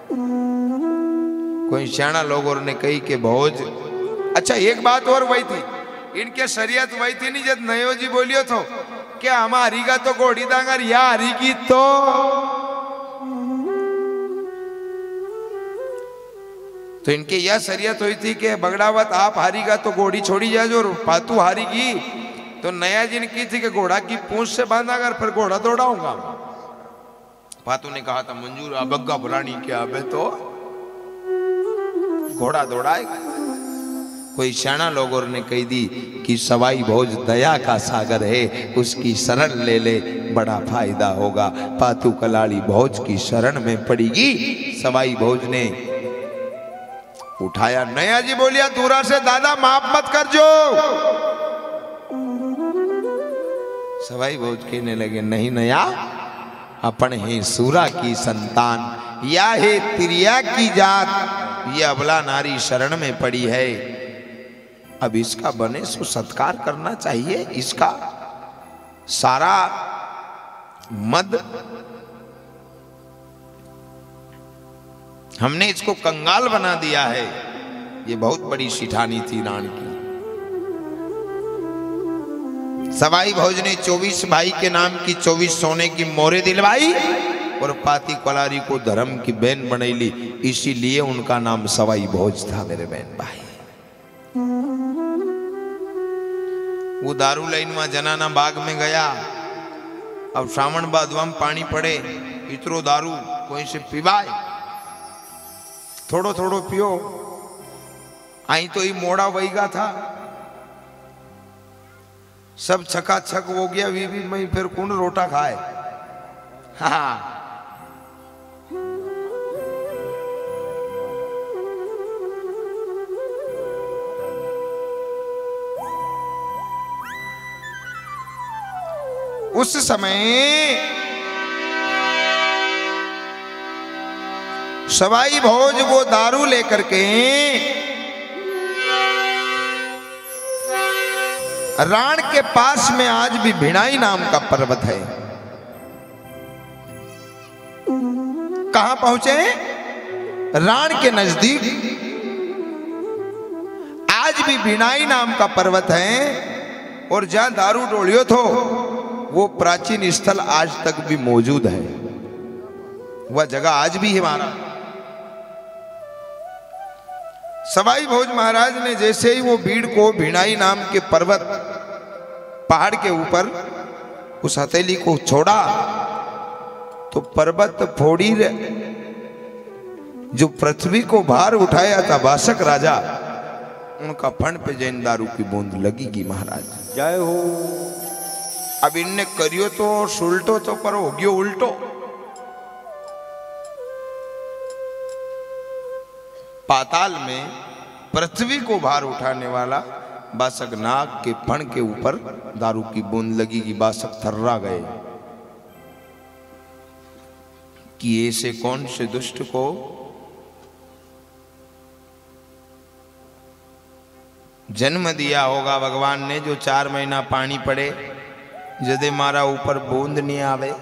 कोई सियाणा लोगों ने कही कि भोज, अच्छा एक बात और वही थी, इनके शरीयत वही थी नहीं, जब नयो जी बोलियो तो क्या हमारी का तो घोड़ी दांगर या हरी की तो तो इनके यह शरीयत हुई थी कि बगड़ावत आप हारीगा तो घोड़ी छोड़ी जाए, और पातू हारीगी तो नया जी ने की थी कि घोड़ा की पूंछ से बांधा कर फिर घोड़ा दौड़ाऊंगा। पातू ने कहा था मंजूर अबग्गा बुरानी क्या अब तो घोड़ा दौड़ाएगा। कोई सियाणा लोगों ने कही दी कि सवाई भोज दया का सागर है, उसकी शरण ले ले बड़ा फायदा होगा। पातू कलाड़ी भोज की शरण में पड़ेगी। सवाई भोज ने उठाया, नया जी बोलिया दूरा से, दादा माफ मत कर जो। सवाई भोज कहने लगे, नहीं नया, अपन है सूरा की संतान, या है तिरिया की जात, ये अबला नारी शरण में पड़ी है, अब इसका बने सो सत्कार करना चाहिए। इसका सारा मद हमने इसको कंगाल बना दिया है। ये बहुत बड़ी शिठानी थी राण की। सवाई भोज ने चौबीस भाई के नाम की चौबीस सोने की मोहरें दिलवाई और पाती कलारी को धर्म की बहन बनैली, इसीलिए उनका नाम सवाई भोज था। मेरे बहन भाई, वो दारू लाइन में जनाना बाग में गया। अब श्रावण बादवा में पानी पड़े, इतरो दारू कोई से पीवाए, थोड़ो थोड़ो पियो। आई तो ही मोड़ा वहीगा था, सब छका छक हो गया। वी भी मैं फिर कौन रोटा खाए। हाँ उस समय सवाई भोज वो दारू लेकर के राण के पास में आज भी भिड़ाई नाम का पर्वत है। कहां पहुंचे? राण के नजदीक आज भी भिनाई नाम का पर्वत है और जहां दारू डोलियो थो वो प्राचीन स्थल आज तक भी मौजूद है। वह जगह आज भी है महाराज। सवाई भोज महाराज ने जैसे ही वो भीड़ को भिनाई नाम के पर्वत पहाड़ के ऊपर उस हथेली को छोड़ा तो पर्वत फोड़ी जो पृथ्वी को भार उठाया था बासक राजा, उनका फण पे जैन दारू की बूंद लगेगी महाराज। जय हो। अब इनने करियो तो सुलटो तो पर हो गयो उल्टो। पाताल में पृथ्वी को भार उठाने वाला बासक नाग के फण के ऊपर दारू की बूंद लगेगी। बासक थर्रा गए कि ऐसे कौन से दुष्ट को जन्म दिया होगा भगवान ने जो चार महीना पानी पड़े जदे मारा ऊपर बूंद नहीं आवे।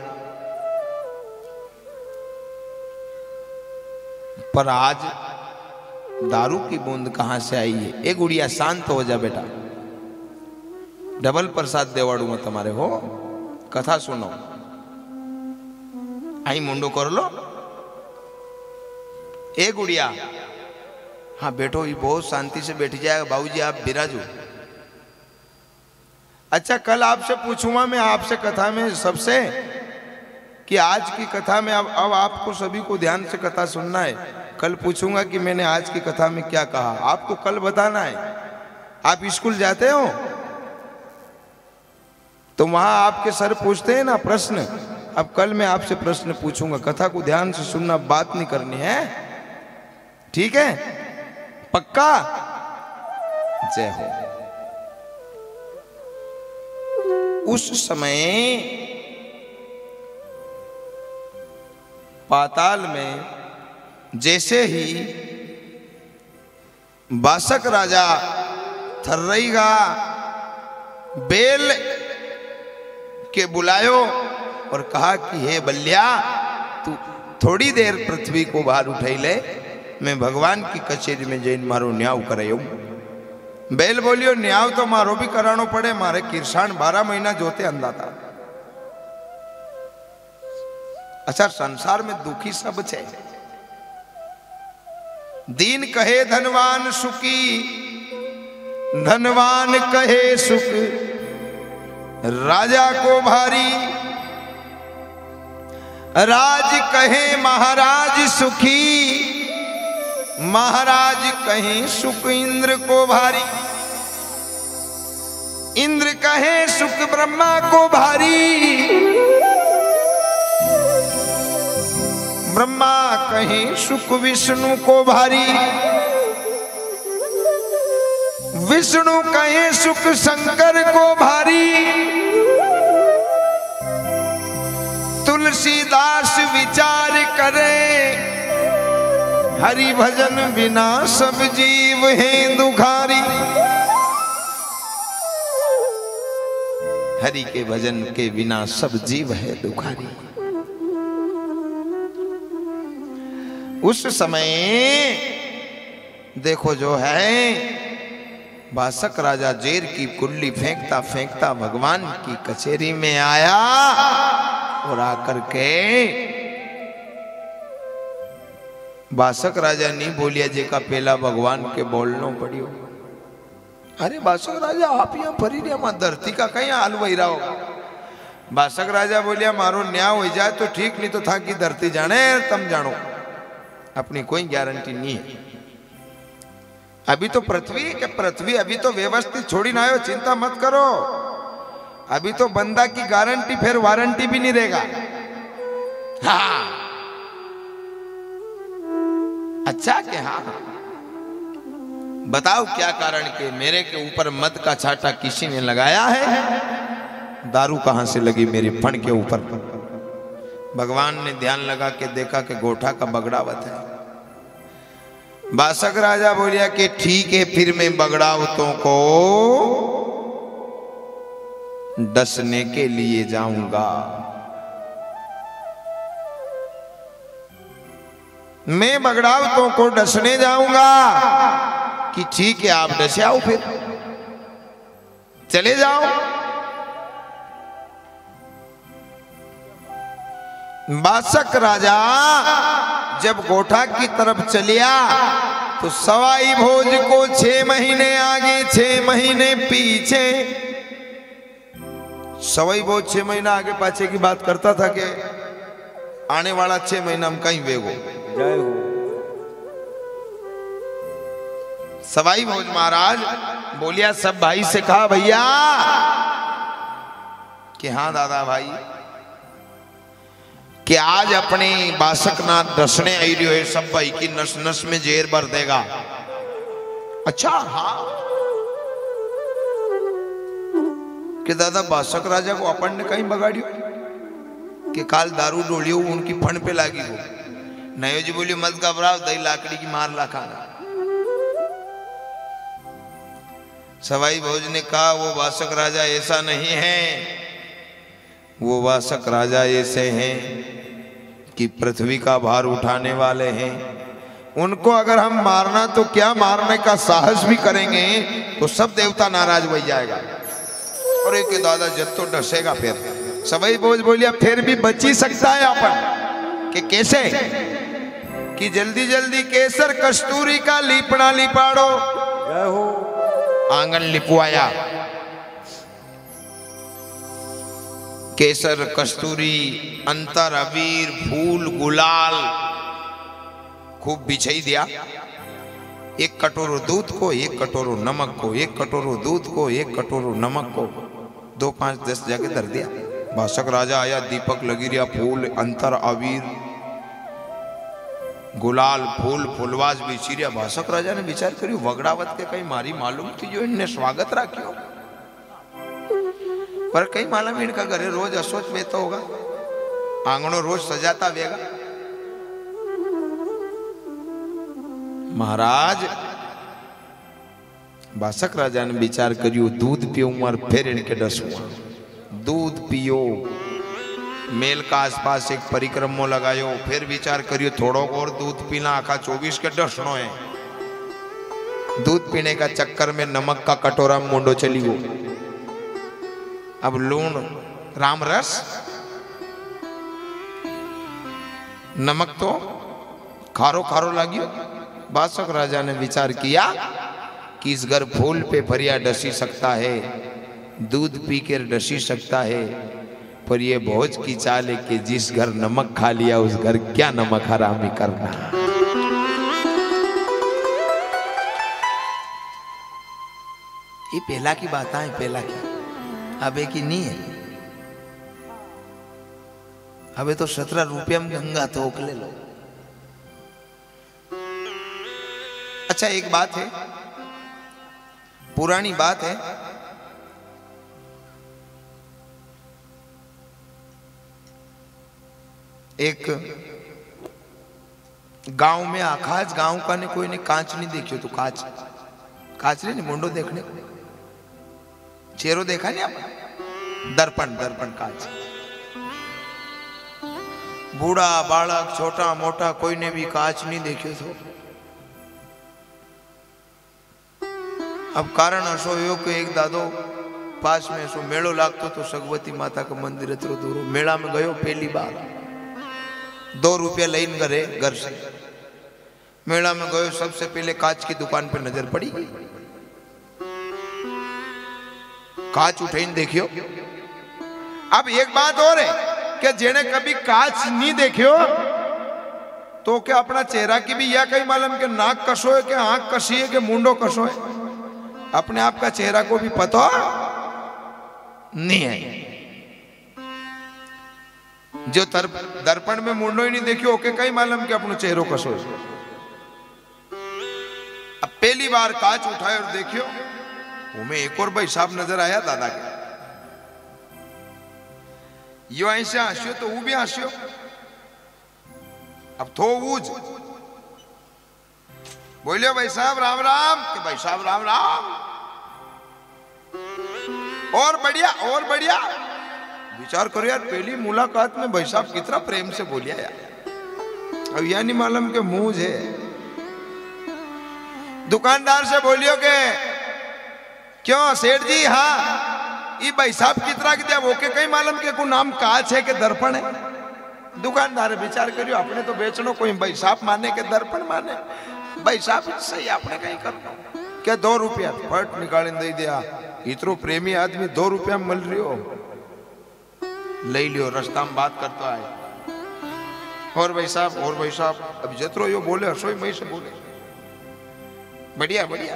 पर आज दारू की बूंद कहां से आई है? ए गुड़िया शांत हो जा बेटा, डबल प्रसाद देवाड़ू में तुम्हारे हो, कथा सुनो। आई मुंडो कर लो। ए गुड़िया, हाँ बैठो, ये बहुत शांति से बैठ जाएगा। बाबूजी आप बिराजो। अच्छा कल आपसे पूछूंगा मैं आपसे कथा में सबसे कि आज की कथा में अब अब आपको सभी को ध्यान से कथा सुनना है। कल पूछूंगा कि मैंने आज की कथा में क्या कहा, आपको कल बताना है। आप स्कूल जाते हो तो वहां आपके सर पूछते हैं ना प्रश्न। अब कल मैं आपसे प्रश्न पूछूंगा, कथा को ध्यान से सुनना, बात नहीं करनी है, ठीक है? पक्का? जय हो। उस समय पाताल में जैसे ही बासक राजा थर्रेगा बेल के बुलायो और कहा कि हे बल्या तू थोड़ी देर पृथ्वी को बाहर उठाई ले, मैं भगवान की कचेरी में जैन मारो न्याव करायो। बेल बोलियो न्याव तो मारो भी करानो पड़े, मारे किरसाण बारह महीना जोते अंधा था। अच्छा संसार में दुखी सब छे, दीन कहे धनवान सुखी, धनवान कहे सुख राजा को भारी, राज कहे महाराज सुखी, महाराज कहे सुख इंद्र को भारी, इंद्र कहे सुख ब्रह्मा को भारी, ब्रह्मा कहे सुख विष्णु को भारी, विष्णु कहे सुख शंकर को भारी, तुलसीदास विचार करे हरि भजन बिना सब जीव हैं दुखारी। हरि के भजन के बिना सब जीव है दुखारी। उस समय देखो जो है बासक राजा जेर की कुल्ली फेंकता फेंकता भगवान की कचेरी में आया और आकर के बासक राजा नहीं बोलिया जे का पहला भगवान के बोलनो पड़ियो। अरे बासक राजा आप यहाँ फरी रहे, मां धरती का कहीं हाल वही रहा होगा। बासक राजा बोलिया मारो न्याय हो जाए तो ठीक, नहीं तो था कि धरती जाने तुम जानो, अपनी कोई गारंटी नहीं है। अभी तो पृथ्वी के पृथ्वी अभी तो व्यवस्थित छोड़ी ना आयो, चिंता मत करो। अभी तो बंदा की गारंटी फिर वारंटी भी नहीं देगा। हाँ अच्छा के हाँ बताओ क्या कारण के मेरे के ऊपर मद का छाटा किसी ने लगाया है? दारू कहां से लगी मेरे फण के ऊपर? भगवान ने ध्यान लगा के देखा कि गोठा का बगड़ावत है। बासक राजा बोलिया कि ठीक है फिर मैं बगड़ावतों को डसने के लिए जाऊंगा। मैं बगड़ावतों को डसने जाऊंगा कि ठीक है आप डसे आओ, फिर चले जाओ। बासक राजा जब गोठा की तरफ चलिया तो सवाई भोज को छह महीने आगे छह महीने पीछे। सवाई भोज छह महीना आगे पाछे की बात करता था कि आने वाला छह महीना में कहीं वेगो। जय हो। सवाई भोज महाराज बोलिया सब भाई से कहा भैया कि हाँ दादा भाई कि आज अपने बासकनाथ डसने आई रही है, सब भाई की नस नस में जेर भर देगा। अच्छा हाँ कि दादा बासक राजा को अपन ने कहीं बगाड़ियो कि काल दारू डोलियो उनकी फण पे लागी हो। नयो जी बोलियो मत घबराओ, दही लाकड़ी की मार लाखाना। सवाई भोज ने कहा वो बासक राजा ऐसा नहीं है, वो बासक राजा ऐसे हैं कि पृथ्वी का भार उठाने वाले हैं। उनको अगर हम मारना तो क्या मारने का साहस भी करेंगे तो सब देवता नाराज हो जाएगा। और एक दादा जब तो डसेगा फिर। सवाई भोज बोलिया फिर भी बच ही सकता है अपन कि कैसे कि जल्दी जल्दी केसर कस्तूरी का लीपना लिपाड़ो। जय हो। आंगन लिपवाया, केसर कस्तूरी अंतर अबीर फूल गुलाल खूब बिछाई दिया। एक कटोरो दूध को, एक कटोरो नमक को, एक कटोरो दूध को, एक कटोरो नमक को, दो पांच दस जगह धर दिया। बासक राजा आया, दीपक लगी रिया, फूल अंतर अबीर गुलाल फूल फुलवास बिछी रिया। बासक राजा ने विचार करियो वगड़ावत के कहीं मारी मालूम थी जो इनने स्वागत राख्यो, पर कई मालूम इनका घरे रोज असोच में तो होगा, आंगणों रोज सजाता वेगा। महाराज बासक राजा ने विचार करियो दूध पियो और फिर इनके डसूंगा। दूध पियो, मेल का आसपास एक परिक्रमो लगायो, फिर विचार करियो थोड़ो और दूध पीना, आखा चौबीस के डसनो है। दूध पीने का चक्कर में नमक का कटोरा मुंडो चली गो। अब लूण राम रस, नमक तो खारो खारो लागियो। बासक राजा ने विचार किया कि इस घर फूल पे फरिया डसी सकता है, दूध पी कर डसी सकता है, पर ये भोज की चाल है कि जिस घर नमक खा लिया उस घर क्या नमक हरामी करना। ये पहला की बात है, पहला की अबे की नहीं है। अबे तो सत्रह रुपया में गंगा थोक ले लो। अच्छा एक बात है, पुरानी बात है, एक गांव में आखाज गांव का ने कोई ने कांच नहीं देखियो तो कांच कांच नहीं मुंडो देखने को चेहरो देखा नहीं आप, दर्पण दर्पण कांच। बूढ़ा बालक छोटा मोटा कोई ने भी कांच नहीं देखियो तो। अब कारण असो यो कि एक दादो पास में सो मेड़ो लागतो तो सगवती माता का मंदिर इतरो दूर, मेला में गयो पहली बार, दो रुपया लाइन करे घर से, मेला में गयो, सबसे पहले कांच की दुकान पे नजर पड़ी, कांच उठाइन देखियो। अब एक बात और है कि जेने कभी कांच नहीं देखियो तो क्या अपना चेहरा की भी यह कहीं मालूम कि नाक कसो है, कि आंख कसी है, कि मुंडो कसो है, अपने आप का चेहरा को भी पता नहीं है। जो दर्पण में मुंडो ही नहीं देखियो ओके कहीं मालूम कि अपनो चेहरो कसो है। अब पहली बार कांच उठाए और देखियो, उमें एक और भाई साहब नजर आया दादा के। यो ऐसे हंसियो तो वो भी हंसियो। अब थो ऊज बोलियो भाई साहब राम राम, कि भाई साहब राम राम, और बढ़िया और बढ़िया। विचार करो यार, पहली मुलाकात में भाई साहब कितना प्रेम से बोलिया यार। अब यह नहीं मालूम के मुंह है। दुकानदार से बोलियो के क्यों सेठ जी, हाँ ये भाई साहब कितना की दिया, वो के कहीं मालूम के को नाम कांच है के दर्पण है। दुकानदार विचार करियो अपने तो बेचनो, कोई भाई साहब माने के दर्पण माने। भाई साहब सही आपने कहीं करना क्या, दो रुपया फट निकाली दे दिया। इतरो प्रेमी आदमी दो रुपया मिल रही हो, ले लियो। रास्ता में बात करता है और भाई साहब और भाई साहब, अब जतरो यो बोले हसोई मई से बोले बढ़िया बढ़िया,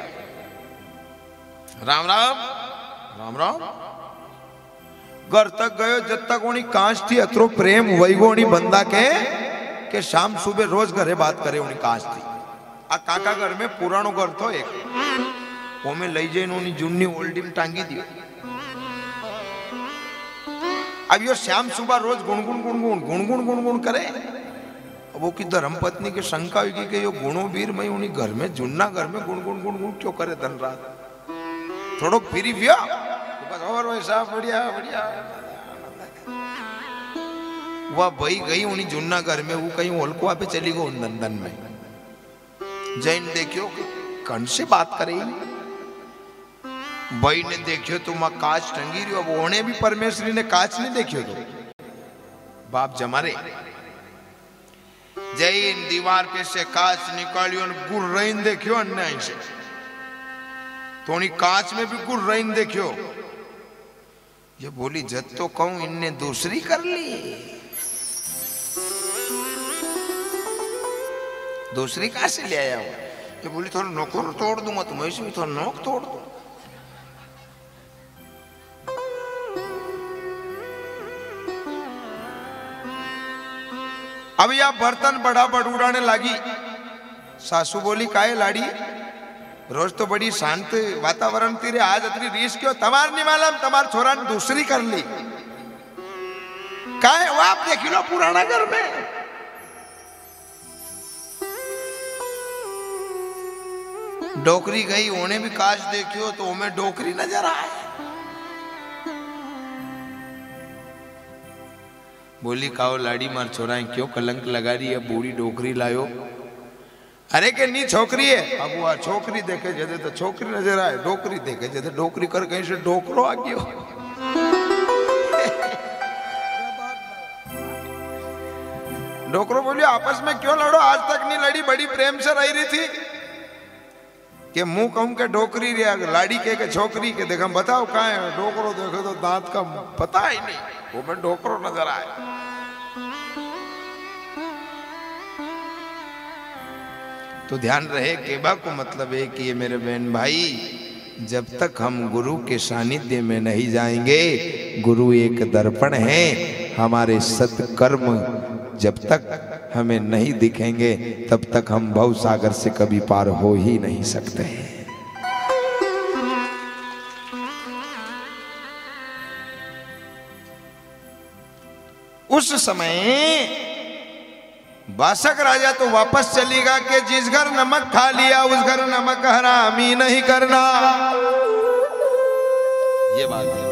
राम राम राम राम। घर तक गयो, जब तक उनी कांच थी अतरो प्रेम वही गोनी बंदा के के शाम सुबह रोज घरे बात करे उनी कांच थी। आ काका घर में पुरानो घर थो एक, वो में लई जाइन उनी जूनी ओल्डी में टांगी दी। अब यो श्याम सुबह रोज गुणगुण गुणगुण गुणगुण गुणगुण करे। वो की धर्म पत्नी के शंका हुई कि यो गुणो वीर मई उनी घर में जुन्ना घर में गुणगुण गुणगुण क्यों करे धन रात। थोड़ो फिरी फिया बस, और भाई साहब बढ़िया बढ़िया। वह भाई गई उनी जुन्ना घर में, वो कहीं होलकुआ पे चली गई नंदन में। जैन देखियो कौन से बात करे, भाई ने देखियो तो मां कांच टंगी रही। अब ओने भी परमेश्वरी ने कांच नहीं देखियो तो बाप जमारे जैन दीवार पे से कांच निकालियो गुर रहीन देखियो अन्याय से, थोड़ी कांच में भी गुर रहीन देखियो। ये बोली जब तो कहूं इनने दूसरी कर ली, दूसरी कहां से ले आया हो। ये बोली थोड़ा नौकर तोड़ दूंगा, तुम ऐसे भी थोड़ा नोक तोड़ दो। अब यह बर्तन बड़ा बड़ूड़ाने लगी। सासू बोली काहे लाड़ी, रोज तो बड़ी शांत वातावरण थी रे, आज इतनी रीस क्यों। तमार नहीं मालूम तमार छोरा ने दूसरी कर ली। काहे वो आप देख लो पुराना घर में। डोकरी गई, उन्हें भी कांच देखियो तो उन्हें डोकरी नजर आए। बोली काओ लाड़ी मार छोरा क्यों कलंक लगा रही है, बूढ़ी डोकरी लायो। अरे के नी छोकरी है। अब वो छोकरी देखे जैसे तो छोकरी नजर आए, डोकरी देखे जैसे डोकरी कर कहीं से डोकरो आ गयो। डोकरो बोलियो आपस में क्यों लड़ो, आज तक नहीं लड़ी, बड़ी प्रेम से रह रही थी। के मुंह कहूं के डोकरी रे, लाड़ी के, के छोकरी के देखा बताओ कहाँ है। डोकरो देखो तो दांत का पता ही नहीं, वो में डोकरो नजर आए। तो ध्यान रहे केबा को मतलब है कि ये मेरे बहन भाई, जब तक हम गुरु के सानिध्य में नहीं जाएंगे, गुरु एक दर्पण है, हमारे सत्कर्म जब तक हमें नहीं दिखेंगे तब तक हम भव सागर से कभी पार हो ही नहीं सकते। उस समय बासक राजा तो वापस चलेगा कि जिस घर नमक खा लिया उस घर नमक हरामी नहीं करना। ये बात है।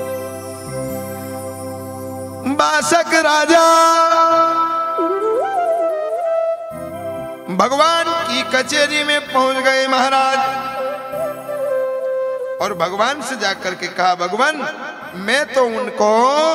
बासक राजा भगवान की कचहरी में पहुंच गए महाराज, और भगवान से जाकर के कहा भगवान मैं तो उनको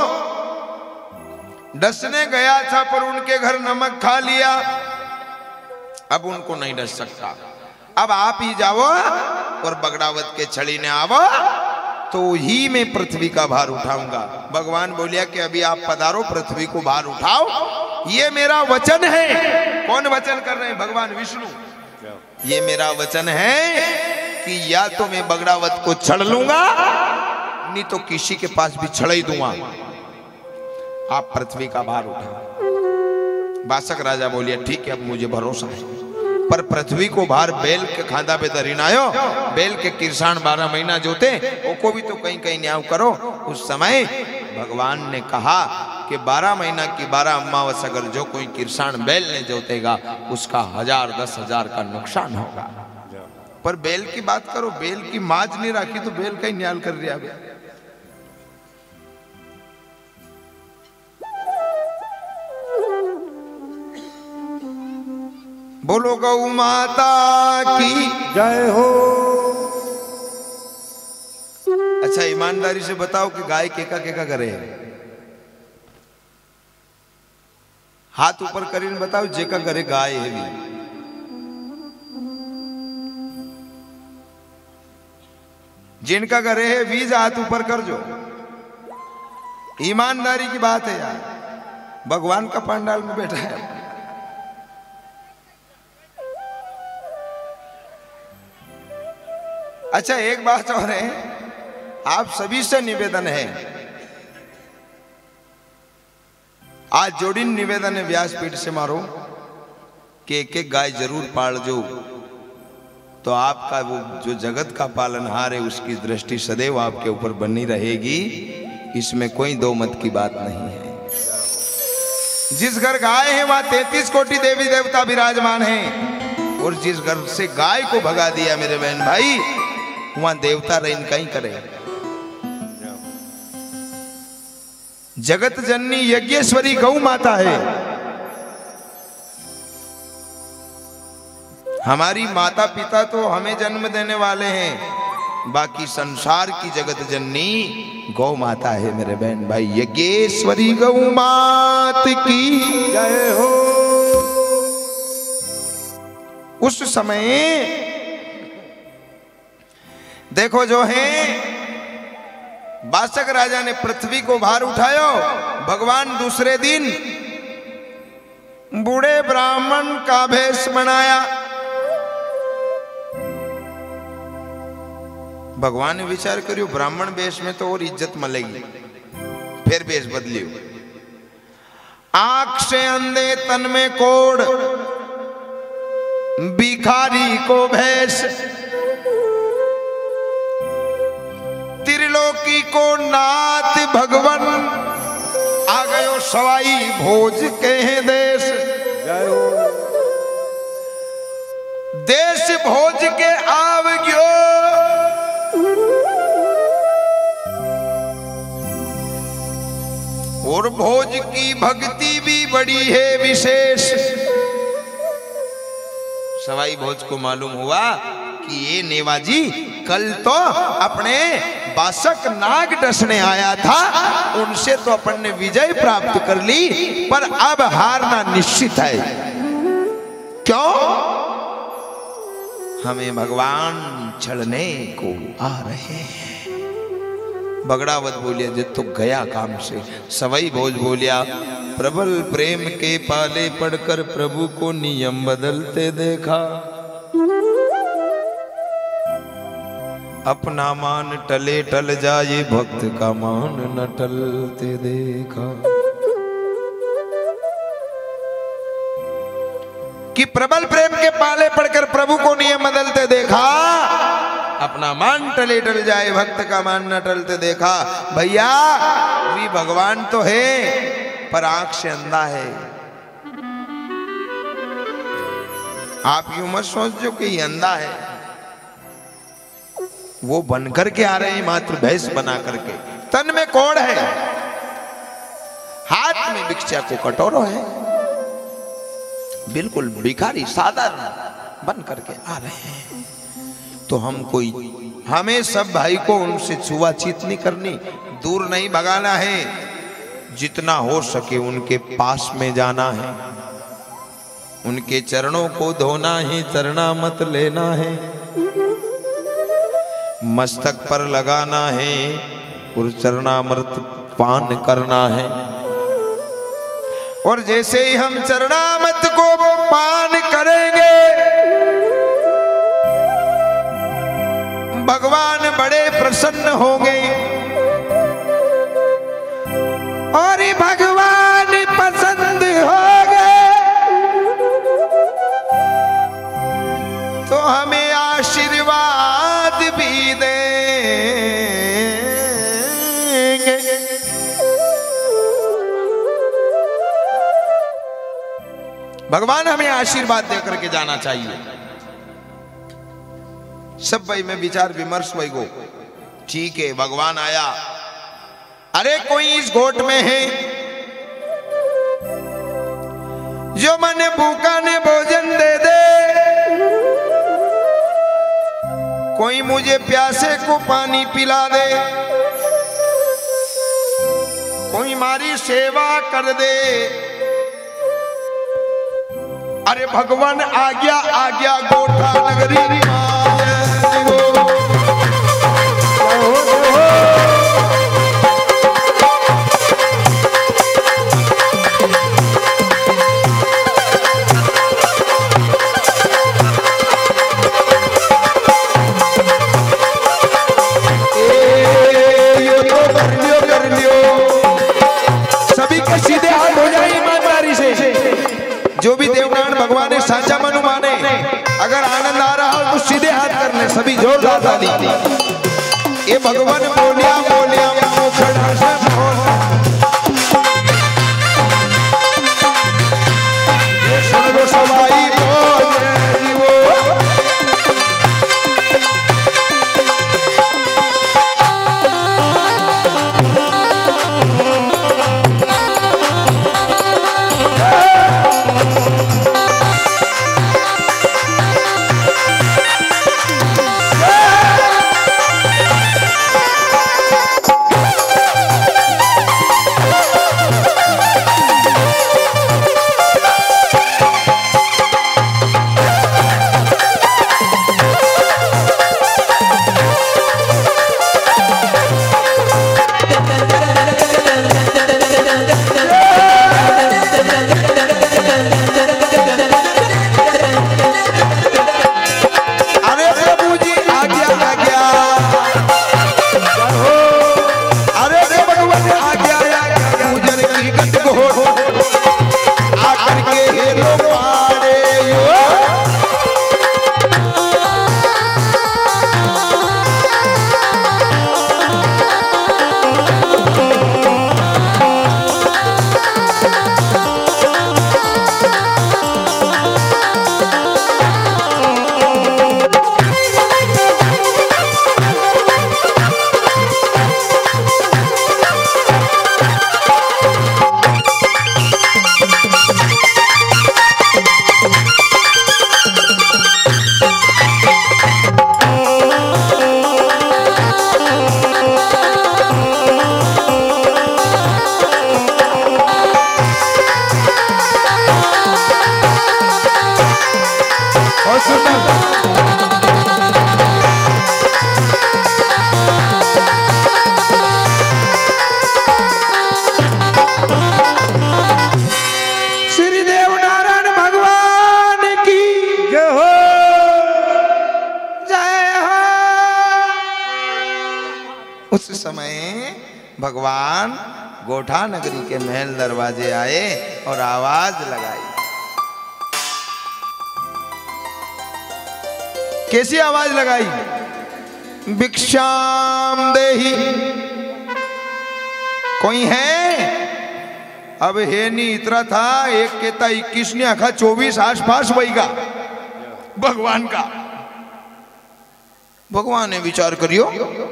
डसने गया था पर उनके घर नमक खा लिया, अब उनको नहीं डस सकता। अब आप ही जाओ और बगड़ावत के छड़ी ने आवो तो ही मैं पृथ्वी का भार उठाऊंगा। भगवान बोलिया कि अभी आप पधारो, पृथ्वी को भार उठाओ, ये मेरा वचन है। कौन वचन कर रहे हैं? भगवान विष्णु। ये मेरा वचन है कि या तो मैं बगड़ावत को छड़ लूंगा, नहीं तो किसी के पास भी छड़ ही दूंगा। आप पृथ्वी का भार उठाओ। बासक राजा बोलिए ठीक है, अब मुझे भरोसा है, पर पृथ्वी को भार बेल के खांदा पे धरी ना आयो। बेल के किरसान बारह महीना जोते, वो को भी तो कहीं कहीं न्याय करो। उस समय भगवान ने कहा कि बारह महीना की बारह अमावस अगर जो कोई किरसान बेल ने जोतेगा उसका हजार दस हजार का नुकसान होगा। पर बेल की बात करो, बेल की माज नहीं राखी तो बेल का ही न्याय कर रहा है। बोलो गौ माता की जय हो। अच्छा ईमानदारी से बताओ कि गाय केका केका करे है? हाथ ऊपर करीने बताओ जेका करे गाय है भी। जिनका करे है बीज हाथ ऊपर कर जो। ईमानदारी की बात है यार, भगवान का पंडाल में बैठा है। अच्छा एक बात और है, आप सभी से निवेदन है, आज जोड़ी निवेदन है व्यासपीठ से मारो कि एक एक गाय जरूर पाल जो, तो आपका वो जो जगत का पालनहार है उसकी दृष्टि सदैव आपके ऊपर बनी रहेगी। इसमें कोई दो मत की बात नहीं है। जिस घर गाय है वहां तैतीस कोटि देवी देवता विराजमान हैं, और जिस घर से गाय को भगा दिया मेरे बहन भाई, वहां देवता रैन कहीं करे। जगत जननी यज्ञेश्वरी गौ माता है, हमारी माता पिता तो हमें जन्म देने वाले हैं, बाकी संसार की जगत जननी गौ माता है मेरे बहन भाई। यज्ञेश्वरी गौ मात की जय हो। उस समय देखो जो है बासक राजा ने पृथ्वी को भार उठायो, भगवान दूसरे दिन बूढ़े ब्राह्मण का भेष बनाया। भगवान ने विचार करियो ब्राह्मण वेश में तो और इज्जत मिलेगी, फिर वेश बदलियो। आंख से अंधे तन में कोड़, भिखारी को भेष, त्रिलोकी को नाथ भगवन, आ गयो सवाई भोज के देश। जय हो। देश भोज के आव गयो, और भोज की भक्ति भी बड़ी है विशेष। सवाई भोज को मालूम हुआ कि ये नेवाजी कल तो अपने बासक नाग डसने आया था, उनसे तो अपन ने विजय प्राप्त कर ली, पर अब हारना निश्चित है। क्यों? हमें भगवान छड़ने को आ रहे हैं। बगड़ावत बोलिया जे तो गया काम से। सवाई भोज बोलिया प्रबल प्रेम के पाले पड़कर प्रभु को नियम बदलते देखा, अपना मान टले टल जाए भक्त का मान न टलते देखा। कि प्रबल प्रेम के पाले पड़कर प्रभु को नियम बदलते देखा, अपना मान टले टल जाए भक्त का मान न टलते देखा। भैया भी भगवान तो है पर आंख से अंधा है। आप यूं मत सोचो कि ये अंधा है, वो बन करके आ रहे हैं मात्र भैंस बना करके। तन में कोढ़ है, हाथ में भिक्षा को कटोरो है, बिल्कुल भिखारी साधारण बन करके आ रहे हैं। तो हम कोई हमें सब भाई को उनसे छुआछूत नहीं करनी, दूर नहीं भगाना है, जितना हो सके उनके पास में जाना है, उनके चरणों को धोना है, चरना मत लेना है, मस्तक पर लगाना है और चरणामृत पान करना है। और जैसे ही हम चरणामृत को पान करेंगे भगवान बड़े प्रसन्न होंगे, और भगवान पसंद हो गए तो हमें आशीर्वाद भी देंगे। भगवान हमें आशीर्वाद देकर के जाना चाहिए। सब भाई में विचार विमर्श हुई गो, ठीक है भगवान आया, अरे कोई इस घोट में है जो मने भूखा ने भोजन दे दे, कोई मुझे प्यासे को पानी पिला दे, कोई मारी सेवा कर दे। अरे भगवान आज्ञा आज्ञा गोठा नगरी जो भी देवनारायण भगवान ने साचा मनु माने, अगर आनंद आ रहा हो तो सीधे हाथ कर ले, सभी जोरदार ताली। ये भगवान बोलिया बोलिया मुखड़ा से बोला, ये सर्व सवाई बोले जीवो। उस समय भगवान गोठा नगरी के महल दरवाजे आए और आवाज लगाई। कैसी आवाज लगाई? भिक्षाम देहि। कोई है? अब है नहीं, इतना था एक कहता इक्कीस ने आखा चौबीस आसपास वहीगा भगवान का। भगवान ने विचार करियो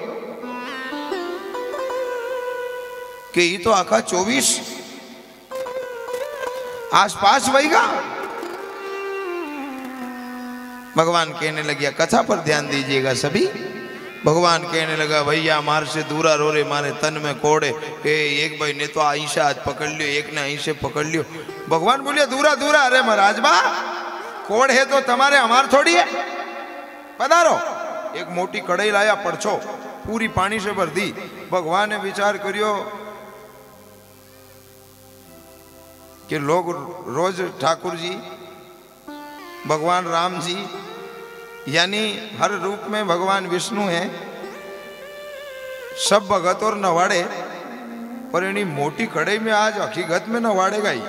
कि ये तो आखा चौबीस आसपास वहीगा। भगवान कहने लगे कथा पर ध्यान दीजिएगा सभी। भगवान कहने लगा भैया मार से दूरा रो रे मारे तन में कोड़े। ए, एक भाई ने तो आई से हाथ पकड़ लियो, एक ने आई से पकड़ लियो। भगवान बोलिए दूरा दूरा। अरे महाराज बा कोड़ है तो तुम्हारे हमार थोड़ी है, पधारो। एक मोटी कड़ाई लाया, पड़छो पूरी पानी से भर दी। भगवान ने विचार करियो कि लोग रोज ठाकुर जी, भगवान राम जी, यानी हर रूप में भगवान विष्णु हैं, सब भगत और नवाड़े, पर इन्हीं मोटी कड़ाई में आज हकीकत में नवाड़ेगा ही।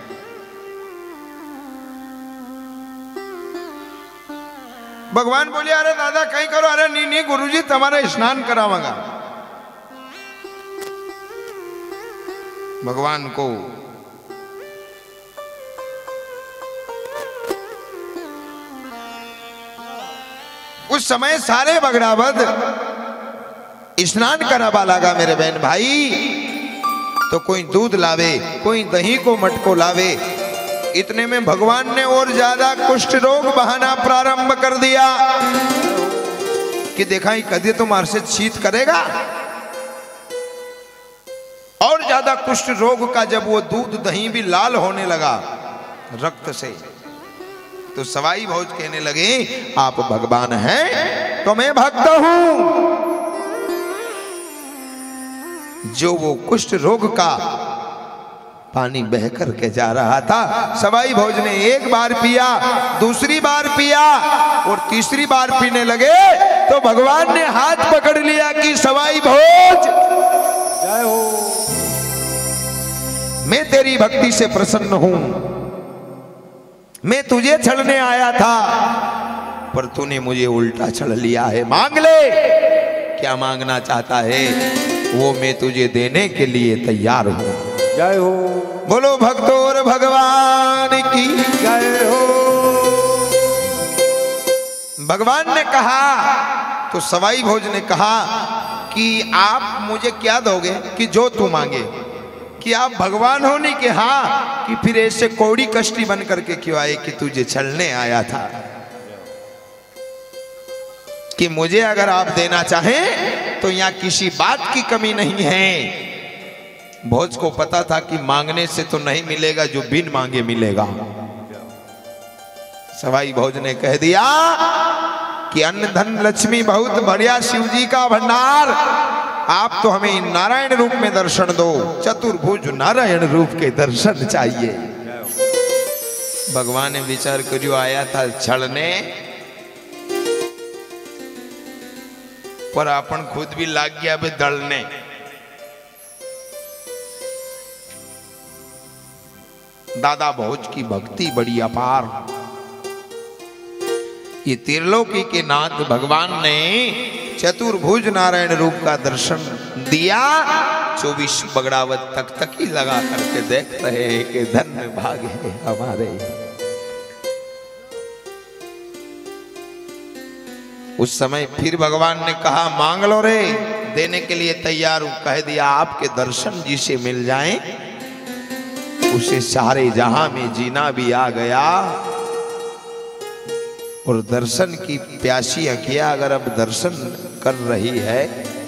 भगवान बोले अरे दादा कहीं करो। अरे नहीं नहीं गुरुजी तुम्हारा स्नान करावांगा। भगवान को उस समय सारे बगड़ावद स्नान करावा लगा मेरे बहन भाई। तो कोई दूध लावे, कोई दही को मटको लावे। इतने में भगवान ने और ज्यादा कुष्ठ रोग बहाना प्रारंभ कर दिया। कि देखा ही कदे तो मार से शीत करेगा। और ज्यादा कुष्ठ रोग का जब वो दूध दही भी लाल होने लगा रक्त से, तो सवाई भोज कहने लगे आप भगवान हैं तो मैं भक्त हूं। जो वो कुष्ठ रोग का पानी बह करके जा रहा था, सवाई भोज ने एक बार पिया, दूसरी बार पिया और तीसरी बार पीने लगे तो भगवान ने हाथ पकड़ लिया कि सवाई भोज जय हो। मैं तेरी भक्ति से प्रसन्न हूं, मैं तुझे छलने आया था पर तूने मुझे उल्टा छल लिया है। मांग ले, क्या मांगना चाहता है वो मैं तुझे देने के लिए तैयार हूं। जय हो। बोलो भक्तों और भगवान की जय हो। भगवान ने कहा तो सवाई भोज ने कहा कि आप मुझे क्या दोगे कि जो तू मांगे, कि आप भगवान हो नहीं कि हाँ, कि फिर ऐसे कौड़ी कष्टी बन करके क्यों आए कि तुझे छलने आया था, कि मुझे अगर आप देना चाहें तो यहाँ किसी बात की कमी नहीं है। भोज को पता था कि मांगने से तो नहीं मिलेगा, जो बिन मांगे मिलेगा। सवाई भोज ने कह दिया कि अन्न धन लक्ष्मी बहुत बढ़िया शिव जी का भंडार, आप तो हमें नारायण रूप में दर्शन दो, चतुर्भुज नारायण रूप के दर्शन चाहिए। भगवान ने विचार करियो आया था छलने, पर अपन खुद भी लाग गया बे दलने। दादा भोज की भक्ति बड़ी अपार। ये त्रिलोकी के नाथ भगवान ने चतुर्भुज नारायण रूप का दर्शन दिया। चौबीस बगड़ावत तक तक ही लगा करके देख रहे हैं कि धन्य भागे हमारे। उस समय फिर भगवान ने कहा मांग लो रे, देने के लिए तैयार हूं। कह दिया आपके दर्शन जिसे मिल जाएं उसे सारे जहां में जीना भी आ गया। और दर्शन की प्यासी अखियां अगर अब दर्शन कर रही है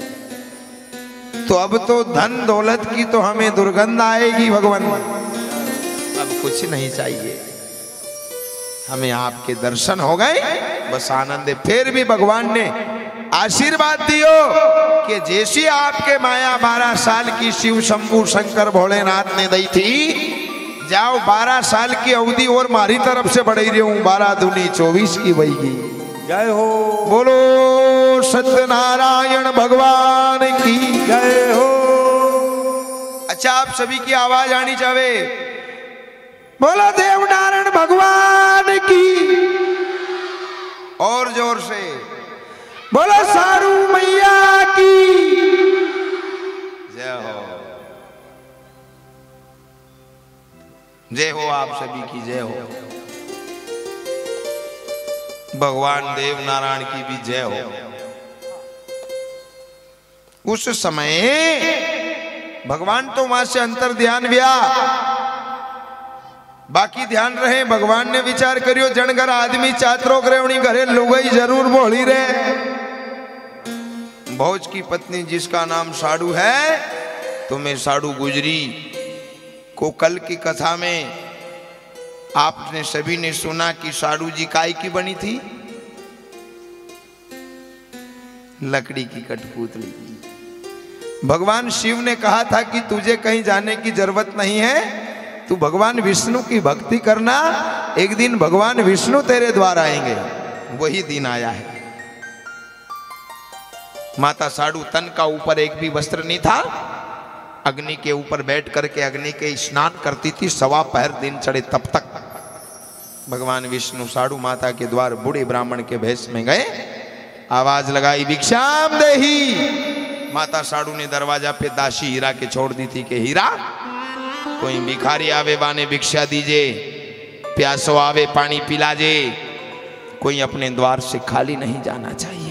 तो अब तो धन दौलत की तो हमें दुर्गंध आएगी भगवान। अब कुछ नहीं चाहिए, हमें आपके दर्शन हो गए बस आनंद है। फिर भी भगवान ने आशीर्वाद दियो कि जैसी आपके माया बारह साल की शिव शंभू शंकर भोलेनाथ ने दी थी, जाओ बारह साल की अवधि और मारी तरफ से बढ़ी रही हूं, बारह दूनी चौबीस की वही। जय हो। बोलो सत्यनारायण भगवान की जय हो। अच्छा आप सभी की आवाज आनी चाहिए। बोलो देवनारायण भगवान की, और जोर से बोलो सारू मैया की जय हो। जय हो, आप सभी की जय हो। भगवान देव नारायण की भी जय हो। उस समय भगवान तो वहां से अंतर ध्यान व्या, बाकी ध्यान रहे। भगवान ने विचार करियो जन घर आदमी चातरो करे घरे लुगाई जरूर बोली रहे। भोज की पत्नी जिसका नाम साडू है, तो मैं साडू गुजरी को कल की कथा में आपने सभी ने सुना कि साडू जी काय की बनी थी, लकड़ी की कठपुतली। भगवान शिव ने कहा था कि तुझे कहीं जाने की जरूरत नहीं है, तू भगवान विष्णु की भक्ति करना, एक दिन भगवान विष्णु तेरे द्वार आएंगे। वही दिन आया है। माता साडू तन का ऊपर एक भी वस्त्र नहीं था, अग्नि के ऊपर बैठ करके अग्नि के स्नान करती थी। सवा पहर दिन चढ़े तब तक भगवान विष्णु साडू माता के द्वार बूढ़े ब्राह्मण के भेष में गए, आवाज लगाई भिक्षाम देही। माता साडू ने दरवाजा पे दासी हीरा के छोड़ दी थी कि हीरा कोई भिखारी आवे बाने भिक्षा दीजे, प्यासो आवे पानी पिलाजे, कोई अपने द्वार से खाली नहीं जाना चाहिए।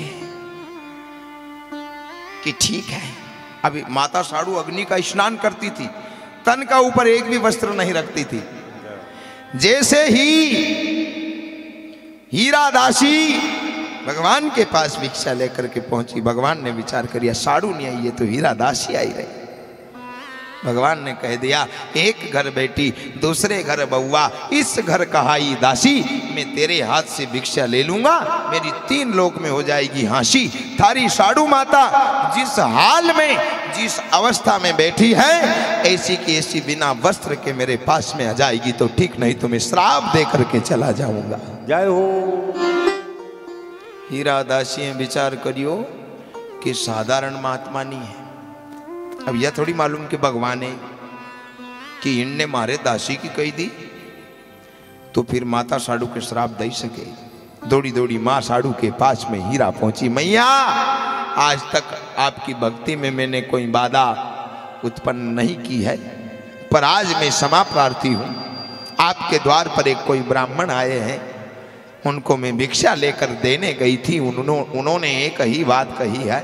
कि ठीक है। अभी माता साडू अग्नि का स्नान करती थी, तन का ऊपर एक भी वस्त्र नहीं रखती थी। जैसे ही हीरा दासी भगवान के पास भिक्षा लेकर के पहुंची। भगवान ने विचार किया साड़ू नहीं आई, ये तो हीरा दासी आई रही। भगवान ने कह दिया एक घर बेटी दूसरे घर बउआ, इस घर कहाई दासी, मैं तेरे हाथ से भिक्षा ले लूंगा, मेरी तीन लोक में हो जाएगी हांसी। थारी साड़ू माता जिस हाल में जिस अवस्था में बैठी है, ऐसी की ऐसी बिना वस्त्र के मेरे पास में आ जाएगी तो ठीक, नहीं तो मैं श्राप दे करके चला जाऊंगा। जय हो। हीरा दासी विचार करियो कि साधारण महात्मा नहीं है। अब यह थोड़ी मालूम कि भगवान है कि इनने मारे दासी की कही दी तो फिर माता साड़ू के श्राप दे सके। दौड़ी दौड़ी माँ साड़ू के पास में हीरा पहुंची। मैया, आज तक आपकी भक्ति में मैंने कोई बाधा उत्पन्न नहीं की है, पर आज मैं क्षमा प्रार्थी हूँ। आपके द्वार पर एक कोई ब्राह्मण आए हैं, उनको मैं भिक्षा लेकर देने गई थी। उन्होंने उन्होंने एक ही बात कही है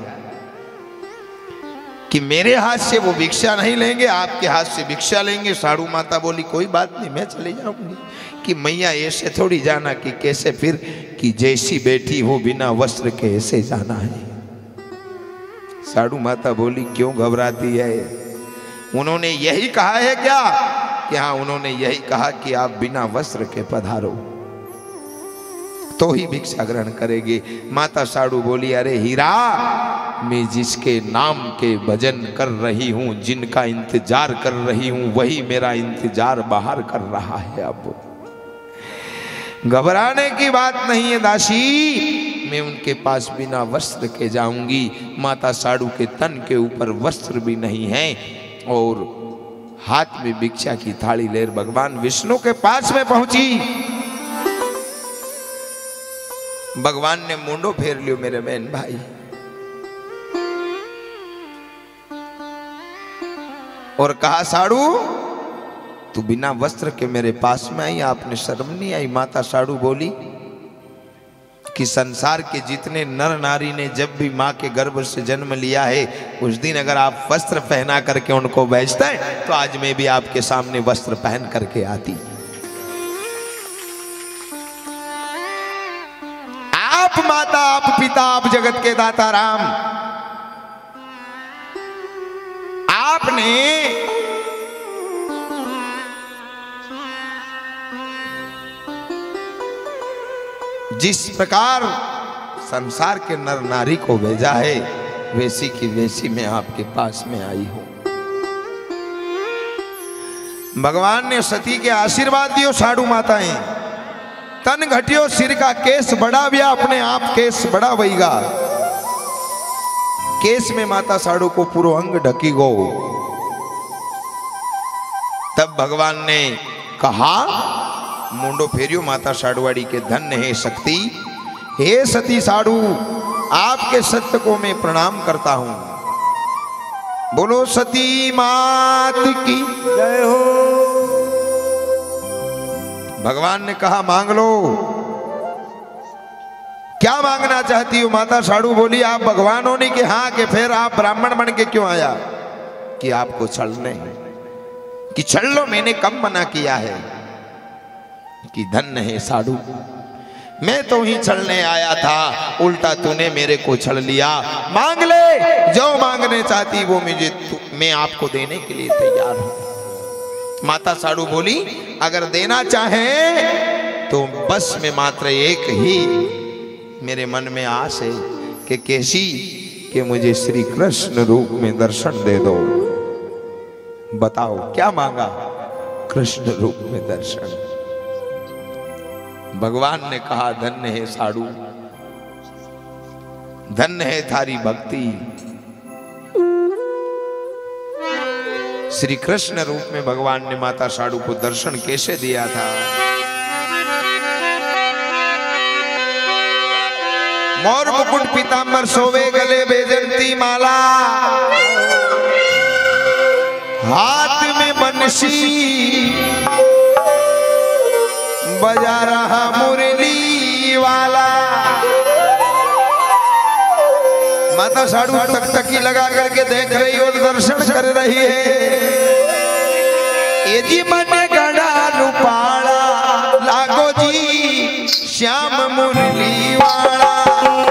कि मेरे हाथ से वो भिक्षा नहीं लेंगे, आपके हाथ से भिक्षा लेंगे। साड़ू माता बोली कोई बात नहीं, मैं चले जाऊंगी। कि मैया ऐसे थोड़ी जाना कि कैसे, फिर कि जैसी बैठी हो बिना वस्त्र के ऐसे जाना है। साड़ू माता बोली क्यों घबराती है? उन्होंने यही कहा है क्या? कि हाँ, उन्होंने यही कहा कि आप बिना वस्त्र के पधारो तो ही भिक्षा ग्रहण करेंगे। माता साड़ू बोली अरे हीरा, मैं जिसके नाम के भजन कर रही हूं, जिनका इंतजार कर रही हूं, वही मेरा इंतजार बाहर कर रहा है। अब घबराने की बात नहीं है दासी, मैं उनके पास बिना वस्त्र के जाऊंगी। माता साड़ू के तन के ऊपर वस्त्र भी नहीं है और हाथ में भिक्षा की थाली लेकर भगवान विष्णु के पास में पहुंची। भगवान ने मुंडो फेर लियो मेरे बहन भाई, और कहा साड़ू तू बिना वस्त्र के मेरे पास में आई, आपने शर्म नहीं आई? माता साड़ू बोली कि संसार के जितने नर नारी ने जब भी माँ के गर्भ से जन्म लिया है, उस दिन अगर आप वस्त्र पहना करके उनको भेजते हैं तो आज मैं भी आपके सामने वस्त्र पहन करके आती। आप माता, आप पिता, आप जगत के दाता राम, आपने जिस प्रकार संसार के नर नारी को भेजा है, वैसी की वैसी मैं आपके पास में आई हूं। भगवान ने सती के आशीर्वाद दियो। साड़ू माताएं तन घटियो, सिर का केस बढ़ा बिया, अपने आप केस बढ़ा वहीगा। केस में माता साड़ू को पूरा अंग ढकी गो। तब भगवान ने कहा मुंडो फेरियो माता साड़ुवाड़ी के धन्य है शक्ति। हे सती साड़ू, आपके सत्य को मैं प्रणाम करता हूं। बोलो सती मात की जय हो। भगवान ने कहा मांग लो। क्या मांगना चाहती हो? माता साड़ू बोली आप भगवान होने के? हाँ। कि फिर आप ब्राह्मण बन के क्यों आया? कि आपको छलने, कि छल लो, मैंने कब मना किया है? कि धन्य है साड़ू, मैं तो ही छलने आया था, उल्टा तूने मेरे को छल लिया। मांग ले, जो मांगने चाहती वो मुझे, मैं आपको देने के लिए तैयार हूं। माता साड़ू बोली अगर देना चाहे तो बस में मात्र एक ही मेरे मन में आस है कि कैसी कि मुझे श्री कृष्ण रूप में दर्शन दे दो। बताओ क्या मांगा? कृष्ण रूप में दर्शन। भगवान ने कहा धन्य है साड़ू, धन्य है थारी भक्ति। श्री कृष्ण रूप में भगवान ने माता साड़ू को दर्शन कैसे दिया था? मोर मुकुट पीतांबर सोवे गले बैजंती माला, हाथ में बंसी बजा रहा मुरली वाला। माता साड़ू तकतकी लगा करके देख रही और दर्शन कर रही है। ये जी मन गड़ा रूपाड़ा लागो जी श्याम मुरली वाला।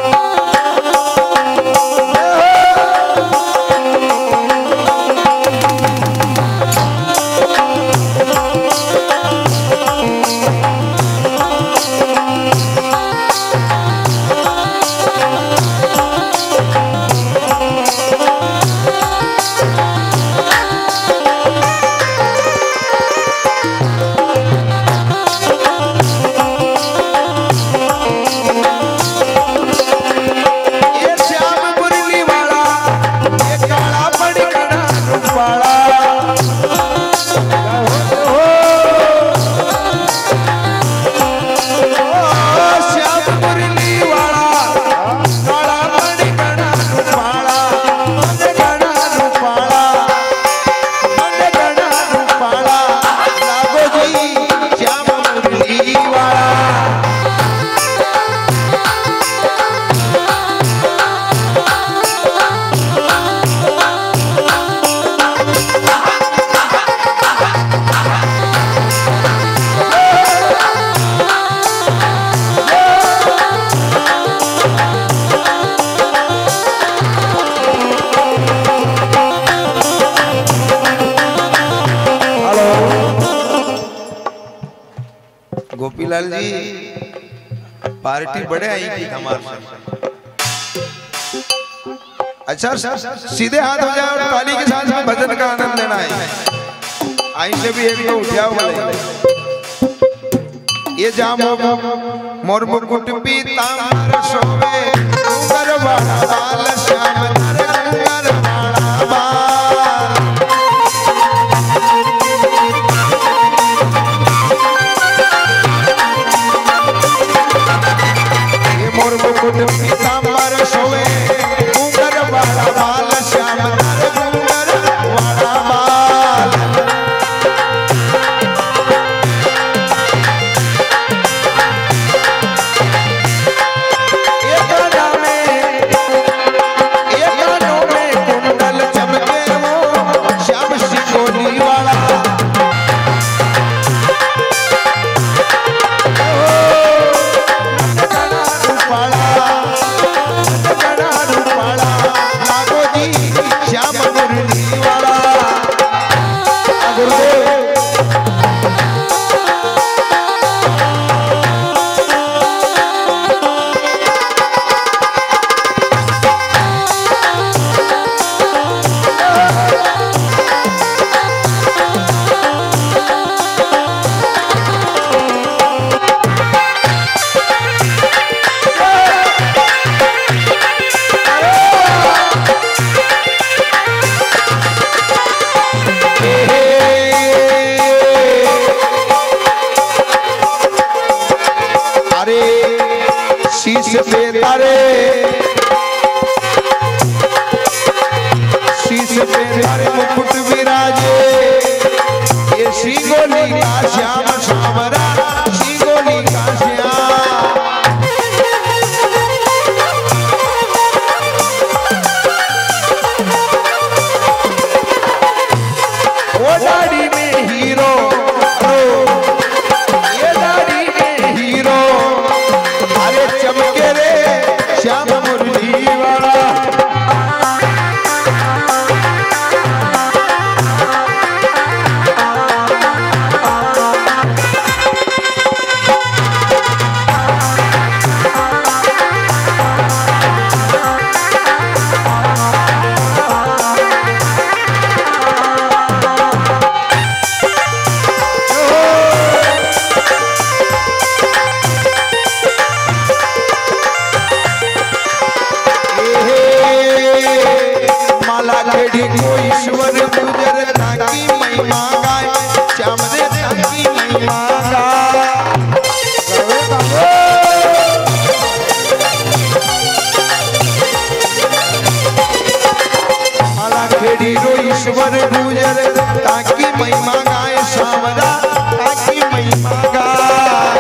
गोपीलाल जी पार्टी बड़े आई थी हमारे से। अच्छा सीधे हाथ हो जाए और ताली के साथ में भजन का आनंद लेना है। आई से भी एक तो उठाओ बोले ये जामो मोर मुकुट पीतांबर शोभे डूंगर वाला बाल श्याम तारे डूंगर वाला बाल। ये मोर मुकुट पीतांबर शोभे डूंगर वाला बाल श्याम तारे डूंगर वाला बाल। शीश पे तारे शीश पे तारे मुकुट विराजे ये श्रीगोली का श्याम श्यामरा श्रीगोली का श्याम। वो दाढ़ी में हीरो ये दाढ़ी में हीरो अरे चमके रे श्याम मुरली वाला। ईश्वर गुजर ताकी महिमा गाय श्याम रे ताकी महिमा गाय। माला खेड़ी रो ईश्वर गुजर ताकी महिमा गाय श्याम रा ताकी महिमा गाय।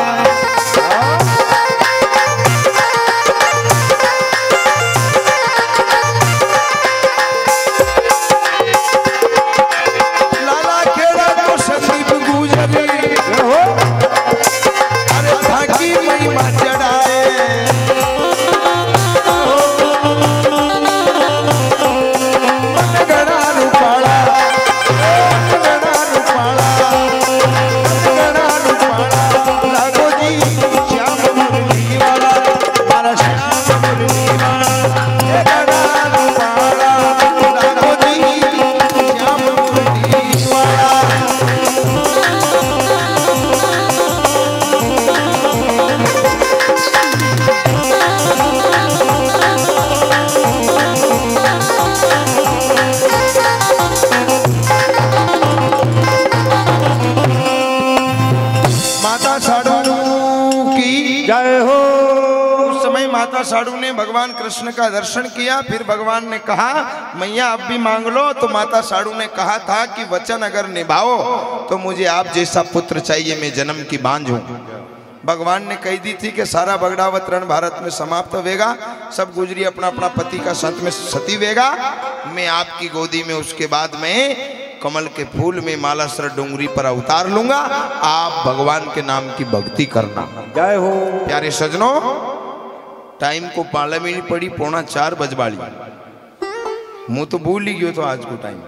माता साडू ने भगवान कृष्ण का दर्शन किया। फिर भगवान ने कहा मैया अब भी मांग लो। तो माता साडू ने कहा था कि वचन अगर निभाओ तो मुझे आप जैसा पुत्र चाहिए, मैं जन्म की बांझ हूं। भगवान ने कह दी थी कि सारा बगड़ावत रण भारत में समाप्त होगा, सब गुजरी अपना अपना पति का संत में सती वेगा। मैं आपकी गोदी में उसके बाद में कमल के फूल में माला सर डोंगरी पर अवतार लूंगा। आप भगवान के नाम की भक्ति करना। जय हो। प्यारे सजनों, टाइम को पाला में नहीं पड़ी, पौना चार बजबाड़ी, मुंह तो भूल ही गयो तो आज को टाइम।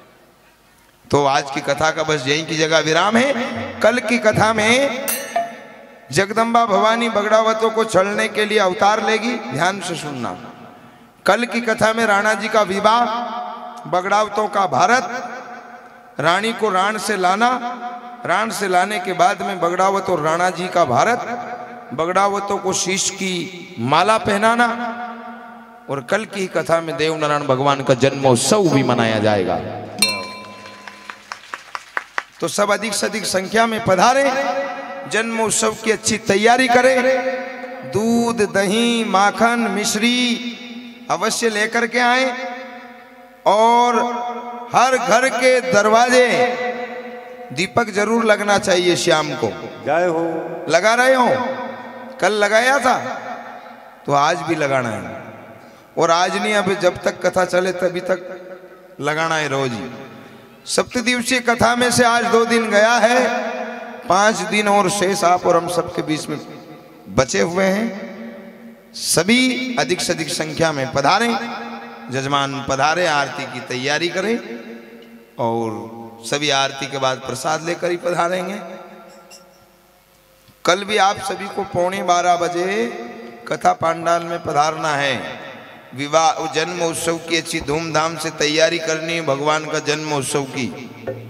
तो आज की कथा का बस यहीं की जगह विराम है। कल की कथा में जगदम्बा भवानी बगड़ावतों को छलने के लिए अवतार लेगी। ध्यान से सुनना, कल की कथा में राणा जी का विवाह, बगड़ावतों का भारत, रानी को राण से लाना, राण से लाने के बाद में बगड़ावत और राणा जी का भारत, बगड़ावतों को शीश की माला पहनाना, और कल की कथा में देवनारायण भगवान का जन्मोत्सव भी मनाया जाएगा। तो सब अधिक से अधिक संख्या में पधारे, जन्मोत्सव की अच्छी तैयारी करें। दूध, दही, माखन, मिश्री अवश्य लेकर के आए, और हर घर के दरवाजे दीपक जरूर लगना चाहिए शाम को। जय हो। लगा रहे हो? कल लगाया था तो आज भी लगाना है, और आज नहीं, अभी जब तक कथा चले तभी तक लगाना है रोज ही। सप्त दिवसीय कथा में से आज दो दिन गया है, पांच दिन और शेष आप और हम सबके बीच में बचे हुए हैं। सभी अधिक से अधिक संख्या में पधारें, जजमान पधारे, आरती की तैयारी करें, और सभी आरती के बाद प्रसाद लेकर ही पधारेंगे। कल भी आप सभी को पौने बारह बजे कथा पांडाल में पधारना है। विवाह जन्म उत्सव की अच्छी धूमधाम से तैयारी करनी है, भगवान का जन्म उत्सव की।